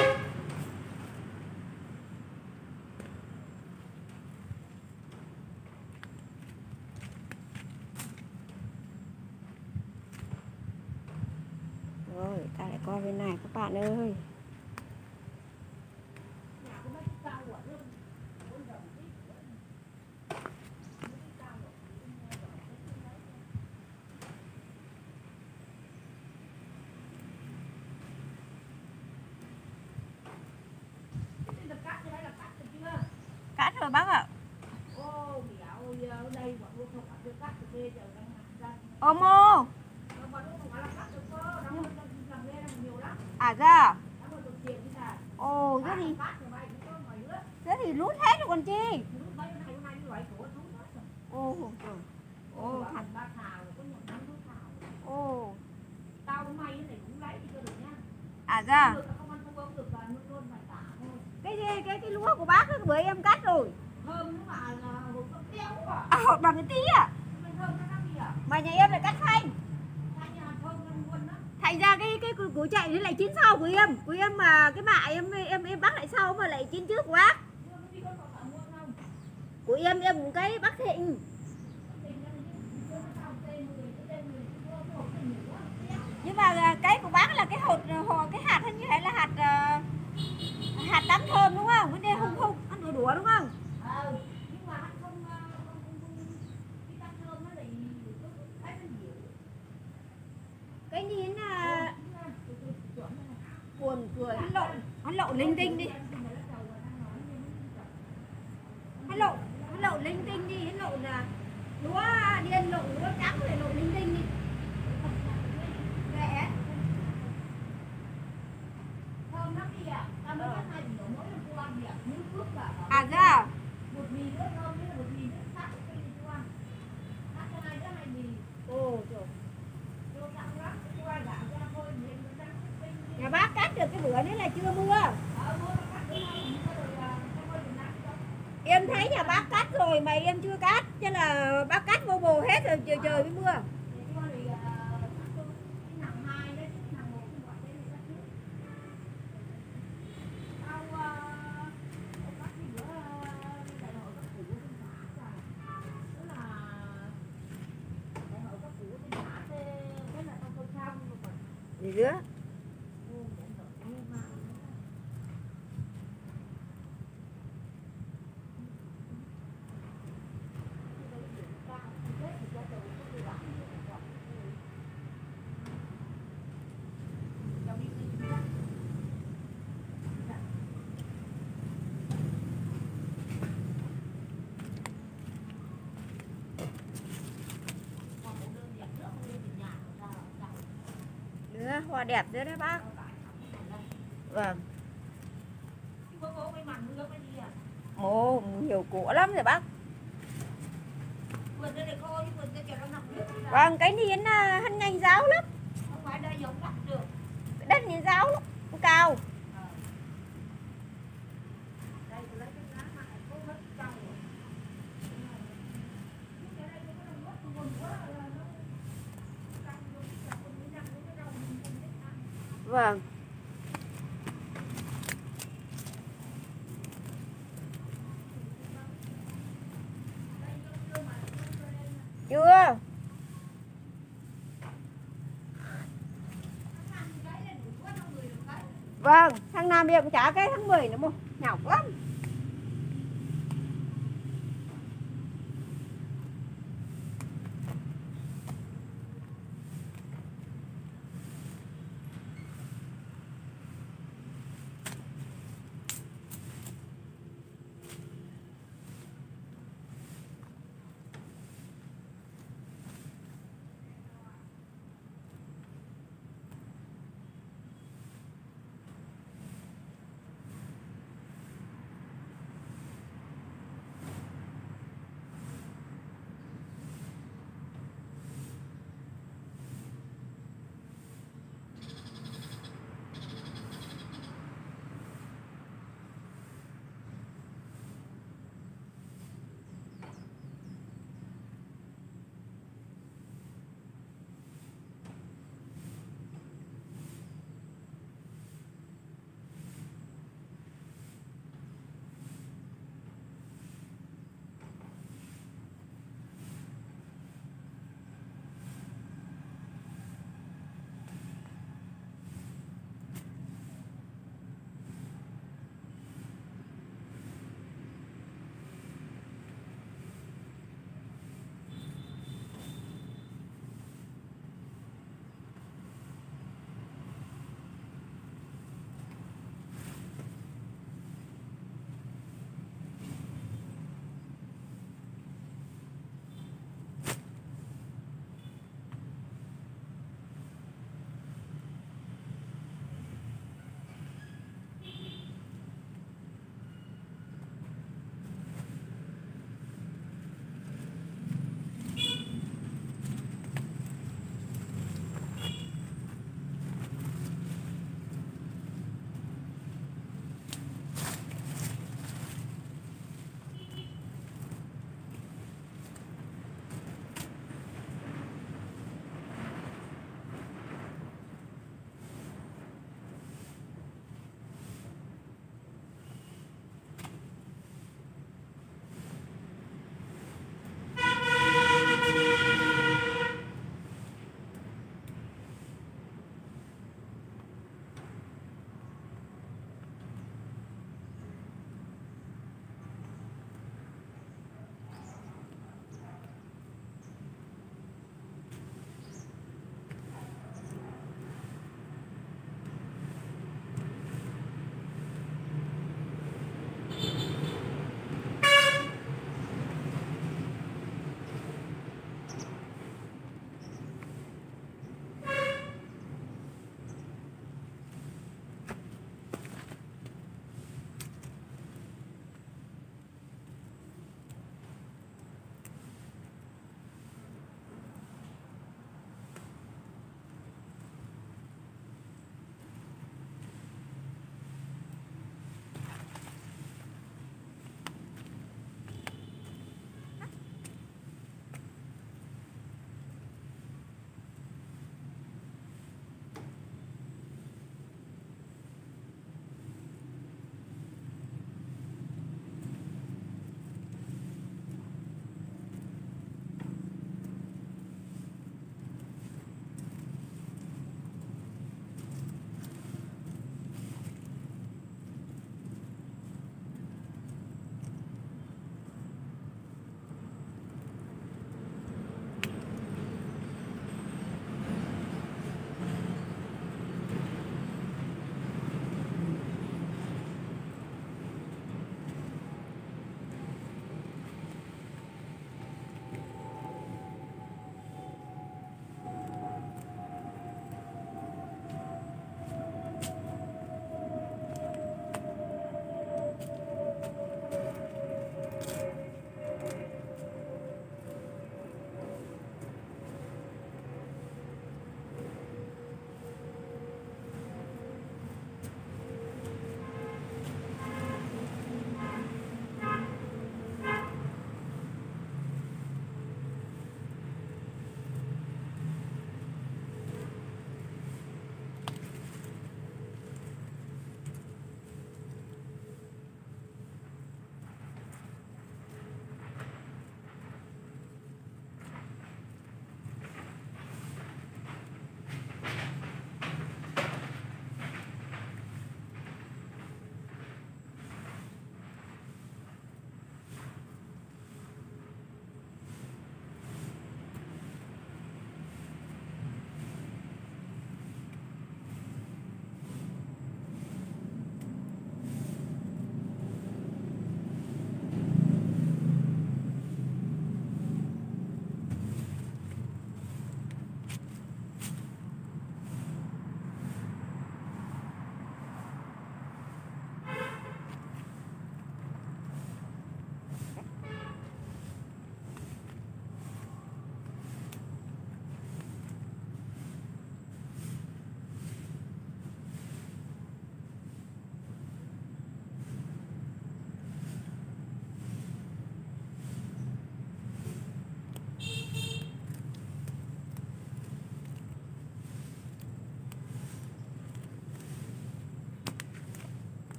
Rồi ta lại coi bên này các bạn ơi. Cắt rồi bác ạ. Ô mô. À ra. Ồ thế thì rút hết rồi còn chi. Ồ trời. Ồ thật. Ồ. À ra. Cái lúa của bác ấy, bữa em cắt rồi. À hột bằng cái tí à. Mà nhà em lại cắt xanh. Thành ra cái củ chạy nó lại chín sau của em mà cái mạ em bắt lại sau mà lại chín trước của bác. Của em cũng cái bác Thịnh. Nhưng mà cái của bác là cái cái hạt hình như thế là hạt tắm thơm đúng không? Vấn đề không ăn đùa đùa đúng không? Cái nhìn là buồn cười, hắn lộn linh tinh đi. Hắn lộn linh tinh đi, hắn lộn là lúa điên lộn lúa trắng rồi lộn linh tinh đi. Rẻ. Thơm lắm đi ạ. Ta mới cắt 2 bữa mỗi lần cô ăn đi ạ. Miếng cướp cả. À ra. Một mì nữa thơm với một mì nữa sắc cái gì cô ăn. Cắt cho 2 đứa 2 mì. Ồ trời. Nhà bác cắt được cái bữa đấy là chưa mưa. Em thấy nhà bác cắt rồi mà em chưa cắt, cho là bác cắt vô bồ hết rồi trời mới mưa. Gì nữa? Hoa đẹp nữa đấy bác. Vâng. Ồ, nhiều củ lắm rồi bác. Vâng, cái niên hắn nhanh ráo lắm. Đất nhìn ráo lắm, cao. Vâng. Chưa. Vâng, tháng 5 em cũng trả cái tháng 10 nữa mà nhọc lắm.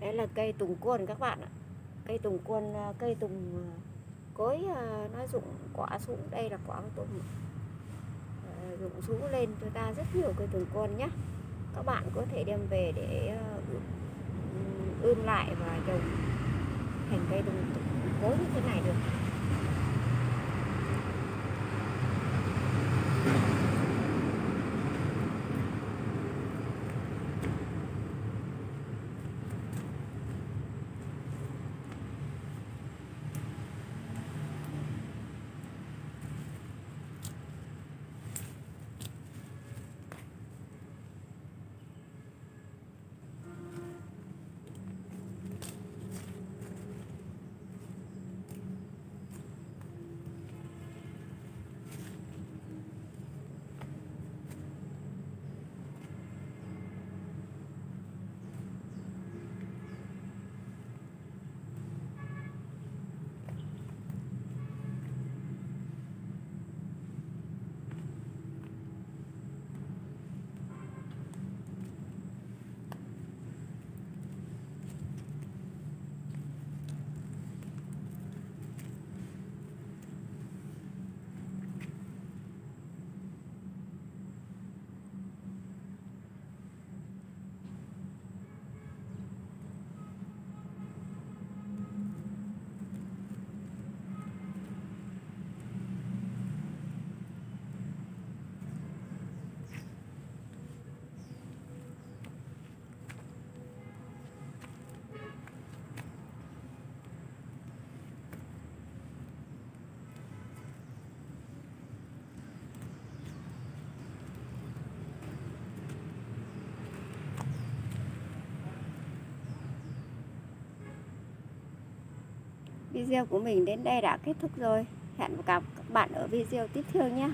Đây là cây tùng cuôn các bạn ạ. Cây tùng cuôn, cây tùng cối, nó rụng quả xuống. Đây là quả tùng rụng xuống lên cho ta rất nhiều cây tùng cuôn nhé. Các bạn có thể đem về để ươm lại và trồng thành cây tùng cối như thế này được. Video của mình đến đây đã kết thúc rồi. Hẹn gặp các bạn ở video tiếp theo nhé.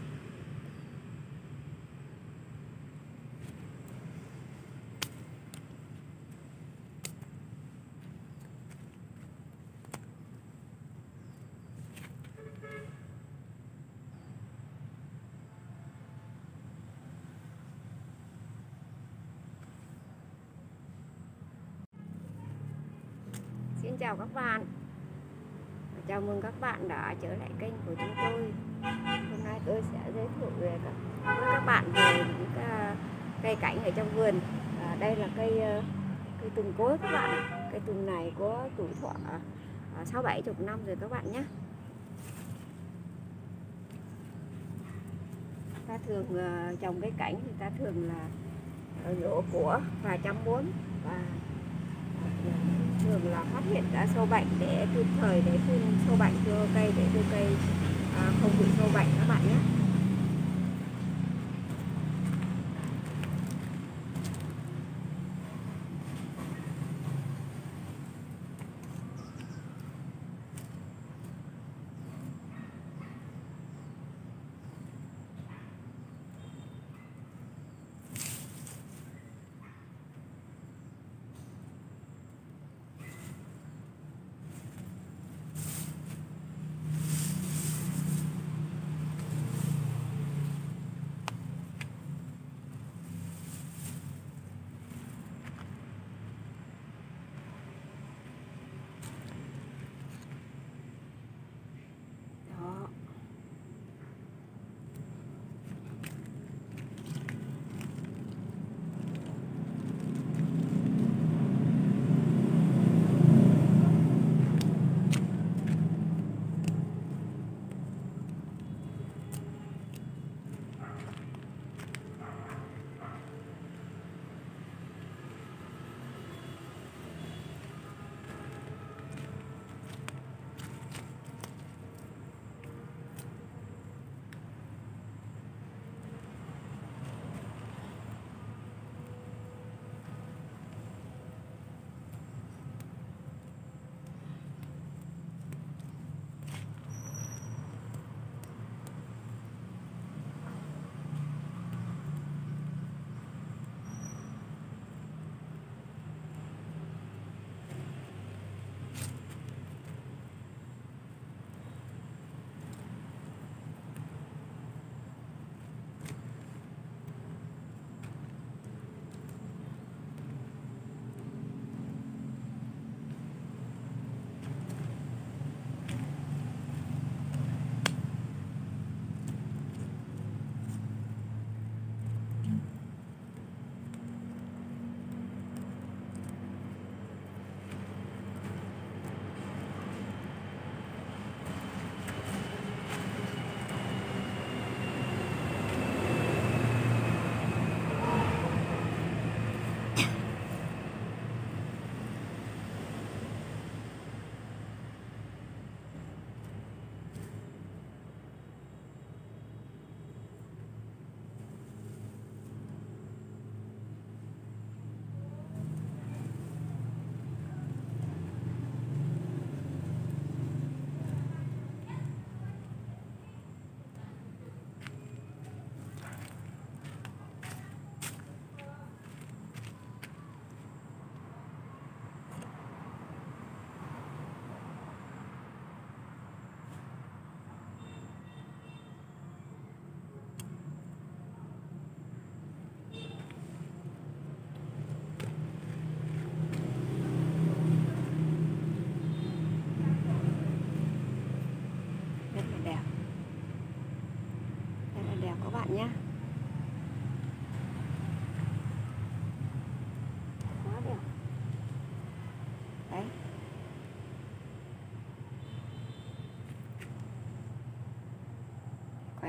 Xin chào các bạn. Chào mừng các bạn đã trở lại kênh của chúng tôi. Hôm nay tôi sẽ giới thiệu với các bạn về những cây cảnh ở trong vườn. Đây là cây tùng cối các bạn. Cây tùng này có tuổi thọ 60-70 năm rồi các bạn nhé. Ta thường trồng cây cảnh thì ta thường là nhổ của và chăm bón, và thường là phát hiện ra sâu bệnh để kịp thời để phun sâu bệnh cho cây, để cho cây không bị sâu bệnh các bạn nhé.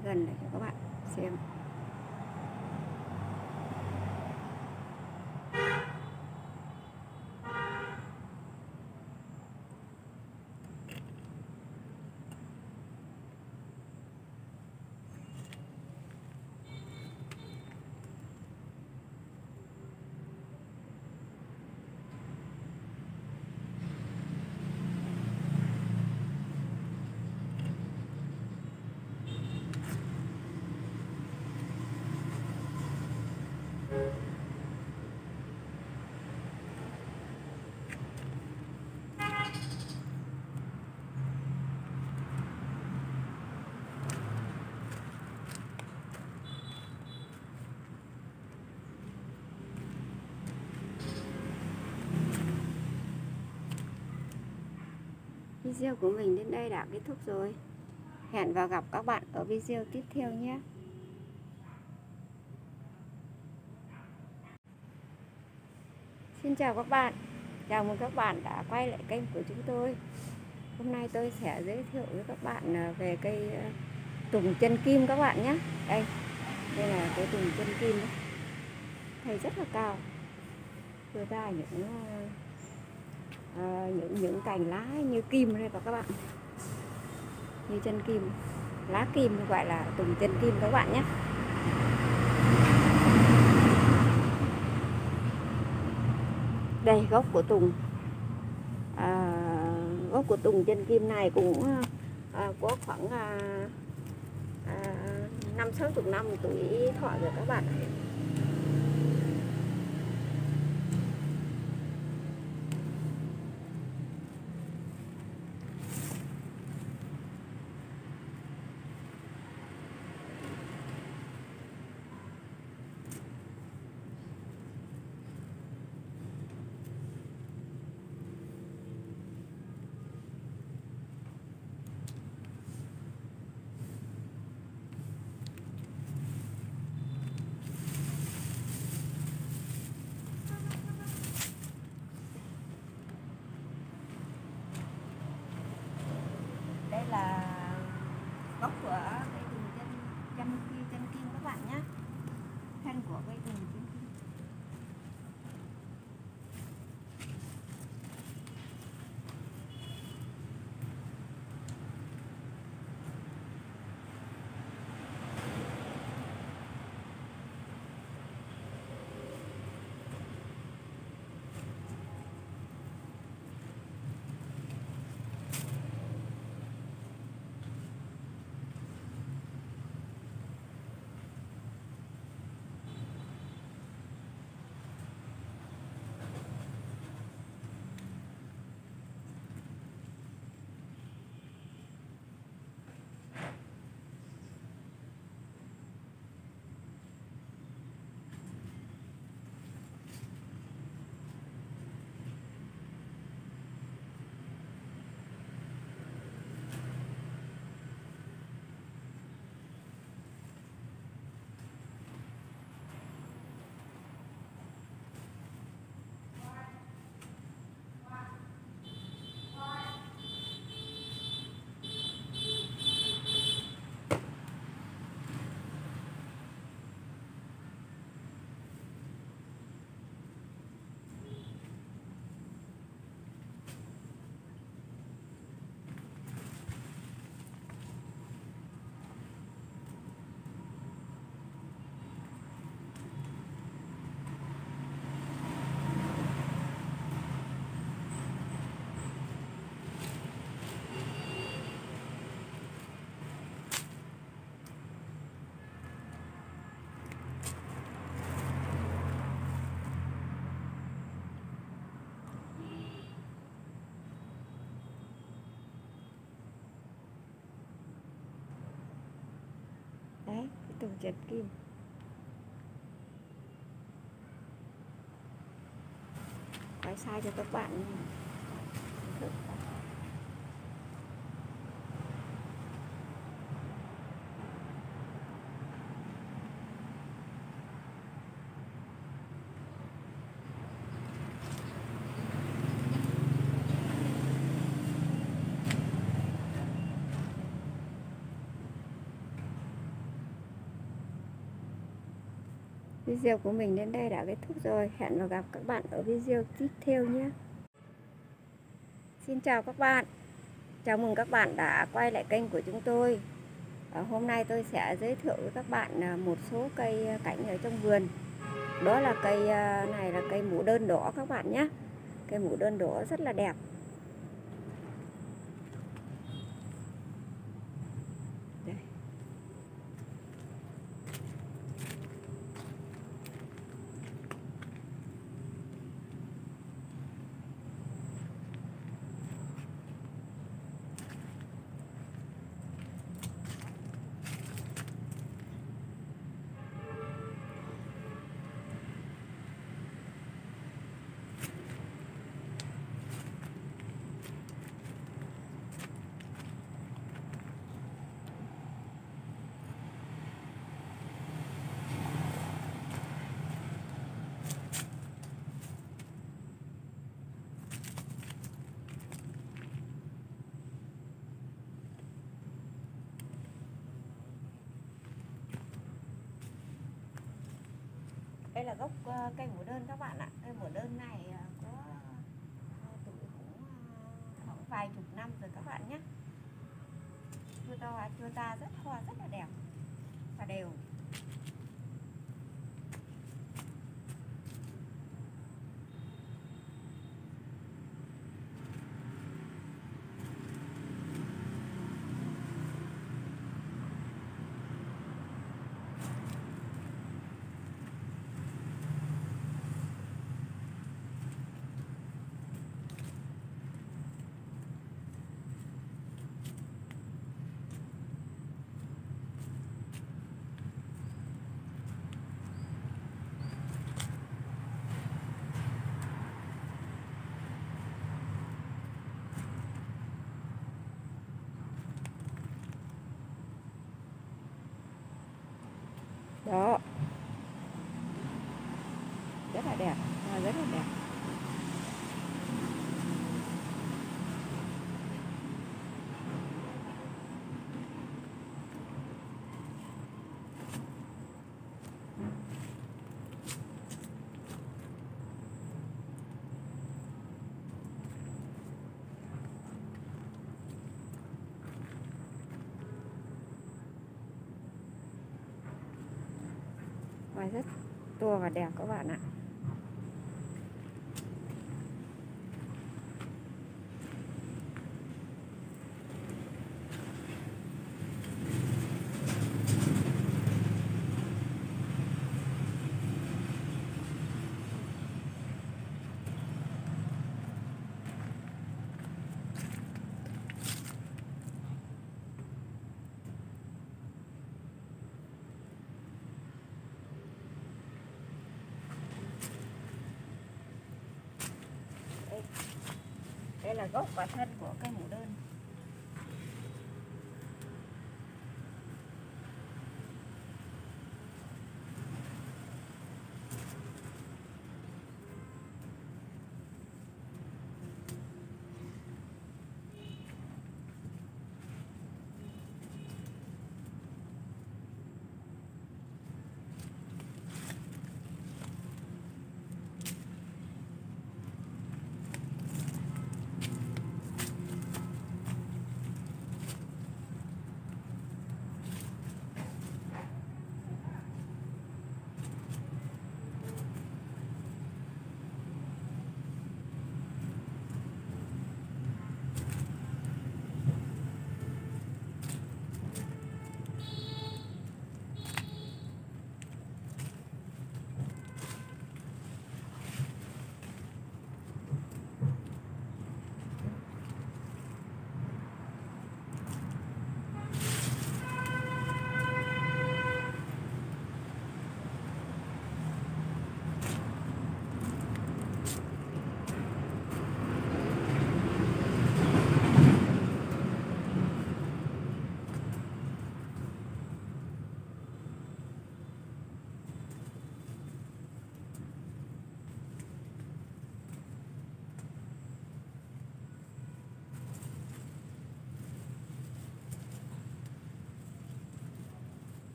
gần để cho các bạn xem. Video của mình đến đây đã kết thúc rồi. Hẹn và gặp các bạn ở video tiếp theo nhé. Xin chào các bạn. Chào mừng các bạn đã quay lại kênh của chúng tôi. Hôm nay tôi sẽ giới thiệu với các bạn về cây tùng chân kim các bạn nhé. Đây là cây tùng chân kim đấy. Thầy rất là cao, đưa ra những cành lá như kim đây các bạn, như chân kim, lá kim gọi là tùng chân kim các bạn nhé. Đây gốc của tùng, gốc của tùng chân kim này cũng có khoảng 50-60 năm tuổi thọ rồi các bạn. Đây là gốc của cây tùng chân kim các bạn nhé. Thân của cây tùng chân kim. Đấy, cái tùng chân kim. Quay sai cho các bạn. Video của mình đến đây đã kết thúc rồi. Hẹn gặp các bạn ở video tiếp theo nhé. Xin chào các bạn. Chào mừng các bạn đã quay lại kênh của chúng tôi. Hôm nay tôi sẽ giới thiệu với các bạn một số cây cảnh ở trong vườn. Đó là cây này là cây mũ đơn đỏ các bạn nhé. Cây mũ đơn đỏ rất là đẹp. Đây. Đây là gốc cây mũ đơn các bạn ạ. Cây mũ đơn này có tuổi cũng khoảng vài chục năm rồi các bạn nhé. Chua ta rất hoa rất là đẹp và đều. Đó, rất là đẹp, rất là đẹp. Hoa rất to và đẹp các bạn ạ. Đây là gốc và thân của cây mũ đơn.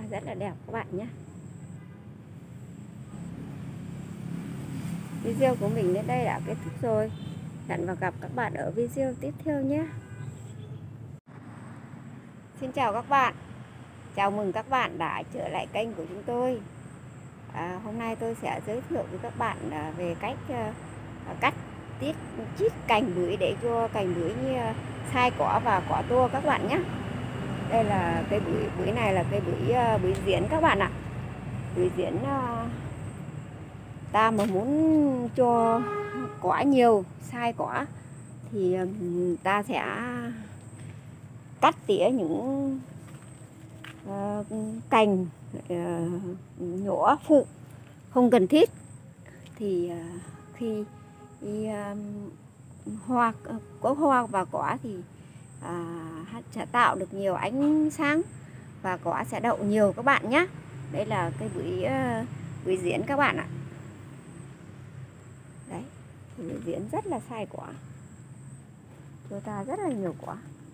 rất là đẹp các bạn nhé. Video của mình đến đây đã kết thúc rồi. Hẹn gặp các bạn ở video tiếp theo nhé. Xin chào các bạn. Chào mừng các bạn đã trở lại kênh của chúng tôi. Hôm nay tôi sẽ giới thiệu với các bạn về cách cắt chít cành bưởi để cho cành bưởi như sai cỏ và cỏ tua các bạn nhé. Đây là cây bưởi này là cây bưởi diễn các bạn ạ. Bưởi diễn ta mà muốn cho quả nhiều, sai quả thì ta sẽ cắt tỉa những cành nhỏ phụ không cần thiết, thì khi hoa có hoa và quả thì sẽ tạo được nhiều ánh sáng và quả sẽ đậu nhiều các bạn nhé. Đây là cây bưởi diễn các bạn ạ. Đấy, bưởi diễn rất là sai quả, cho ta rất là nhiều quả.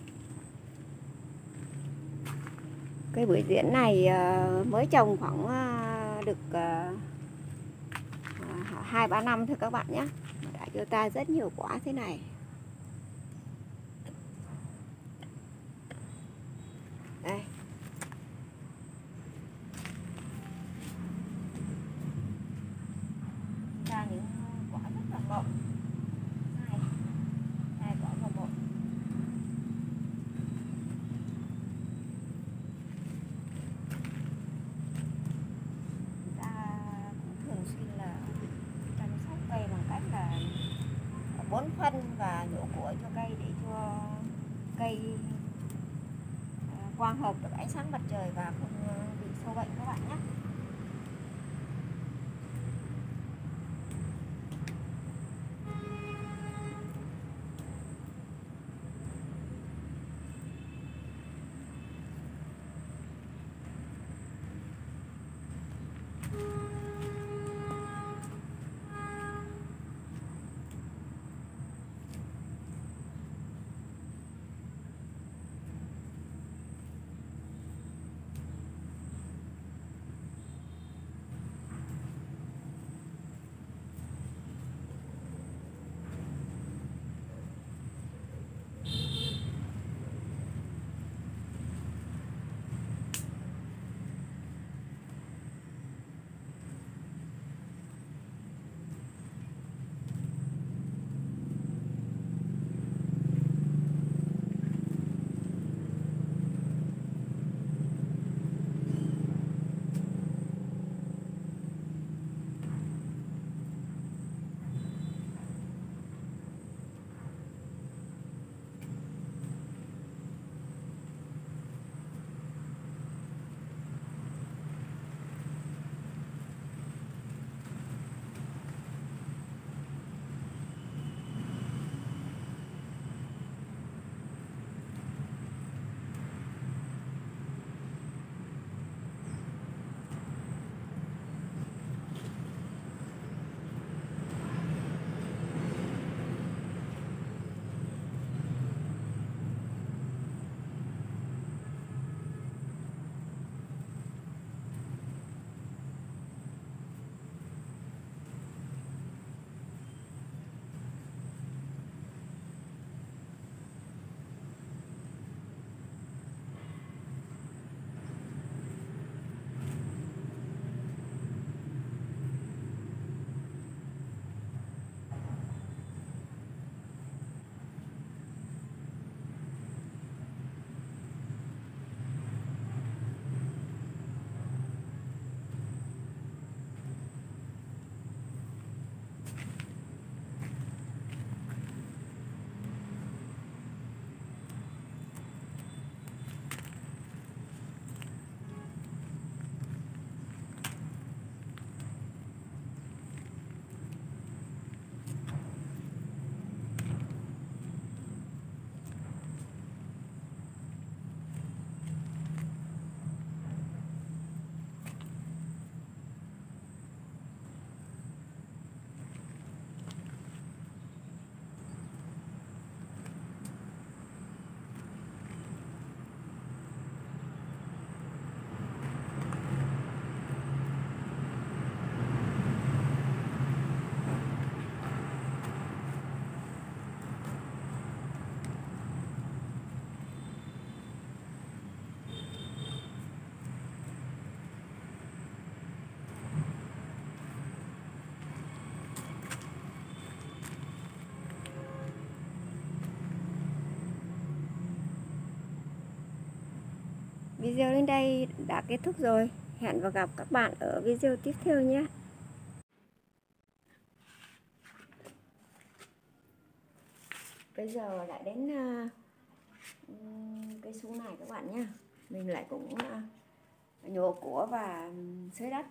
Cây bưởi diễn này mới trồng khoảng được 2-3 năm thôi các bạn nhé, đã cho ta rất nhiều quả thế này. Đây. Ra những quả rất là mọng. Hai quả mọng mọng. Ta cũng thường xuyên là chăm sóc cây bằng cách là bón phân và nhổ củi cho cây để cho cây quang hợp được ánh sáng mặt trời và không bị sâu bệnh các bạn nhé. video đến đây đã kết thúc rồi. Hẹn và gặp các bạn ở video tiếp theo nhé. Bây giờ lại đến cây su này các bạn nhé. Mình lại cũng nhổ của và xới đất.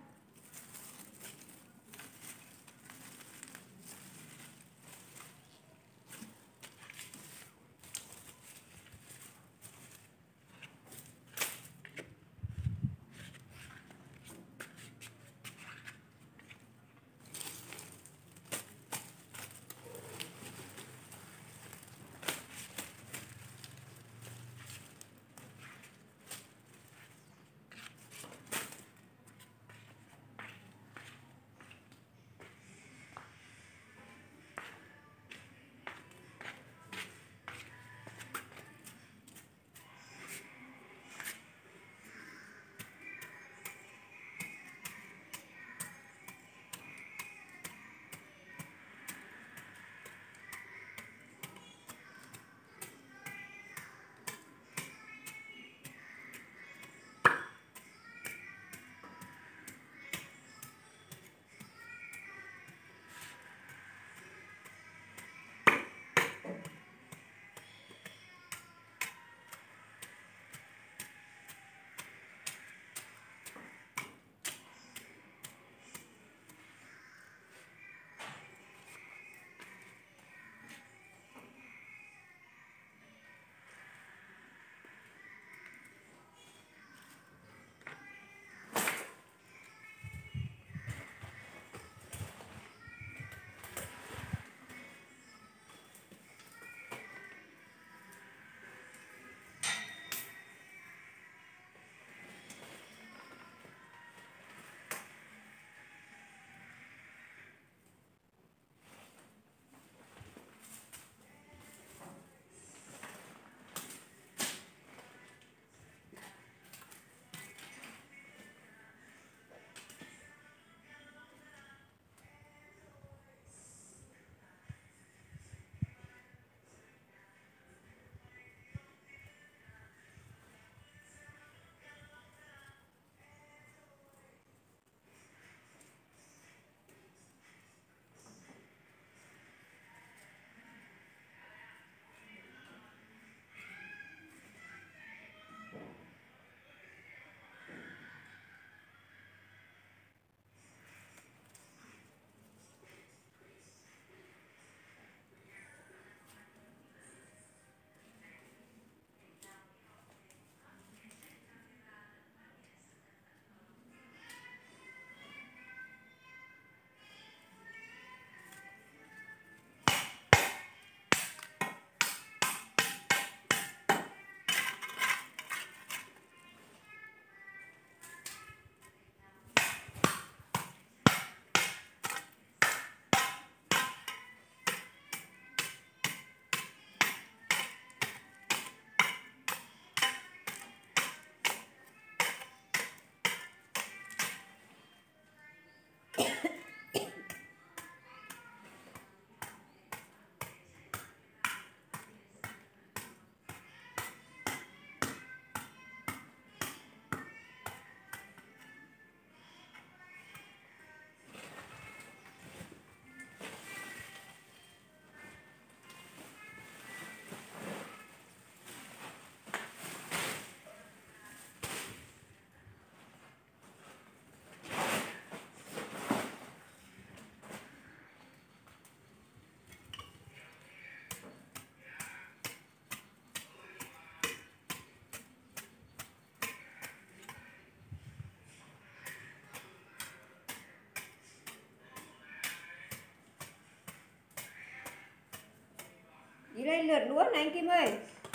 Đi lên lượt đuối này anh Kim ơi.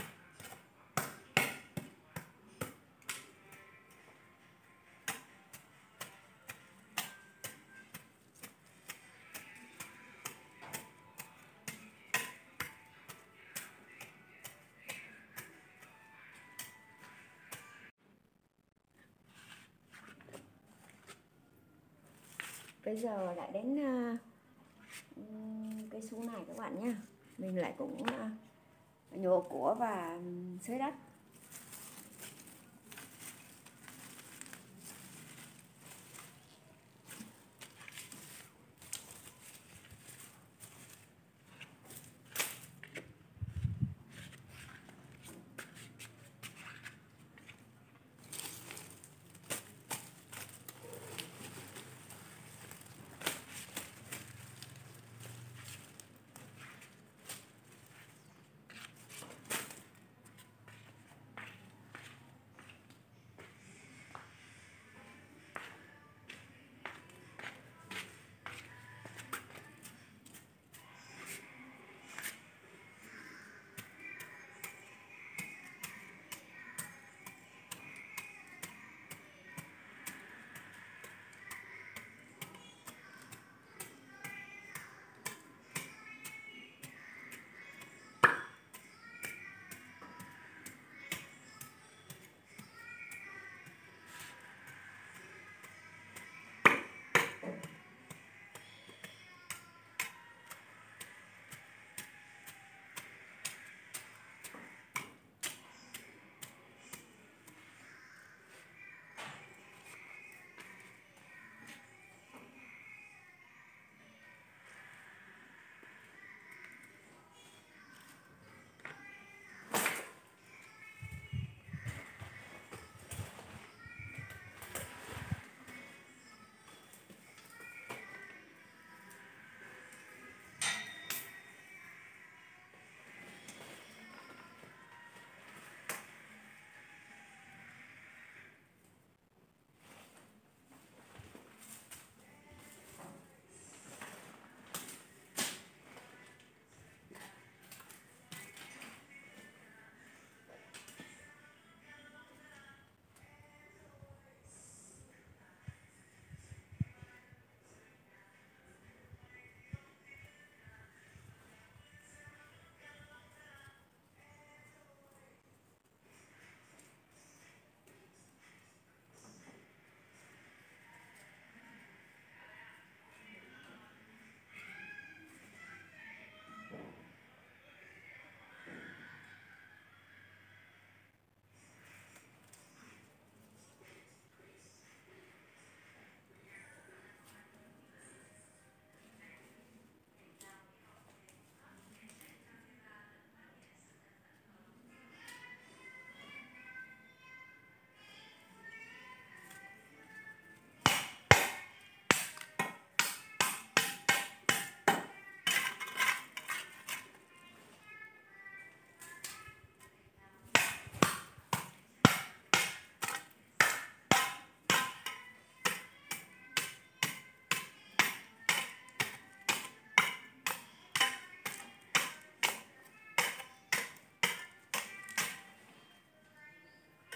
Bây giờ lại đến cây su này các bạn nhé. Mình lại cũng nhổ của và xới đất.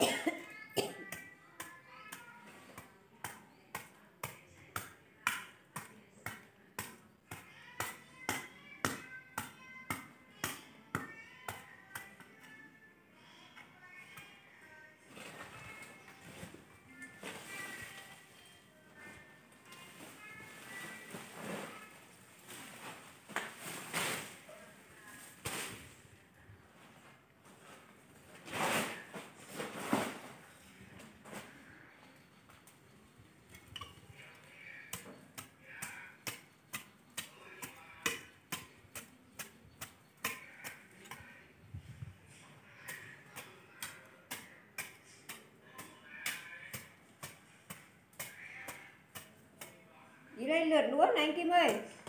Đi lên lượt đũa này anh Kim ơi.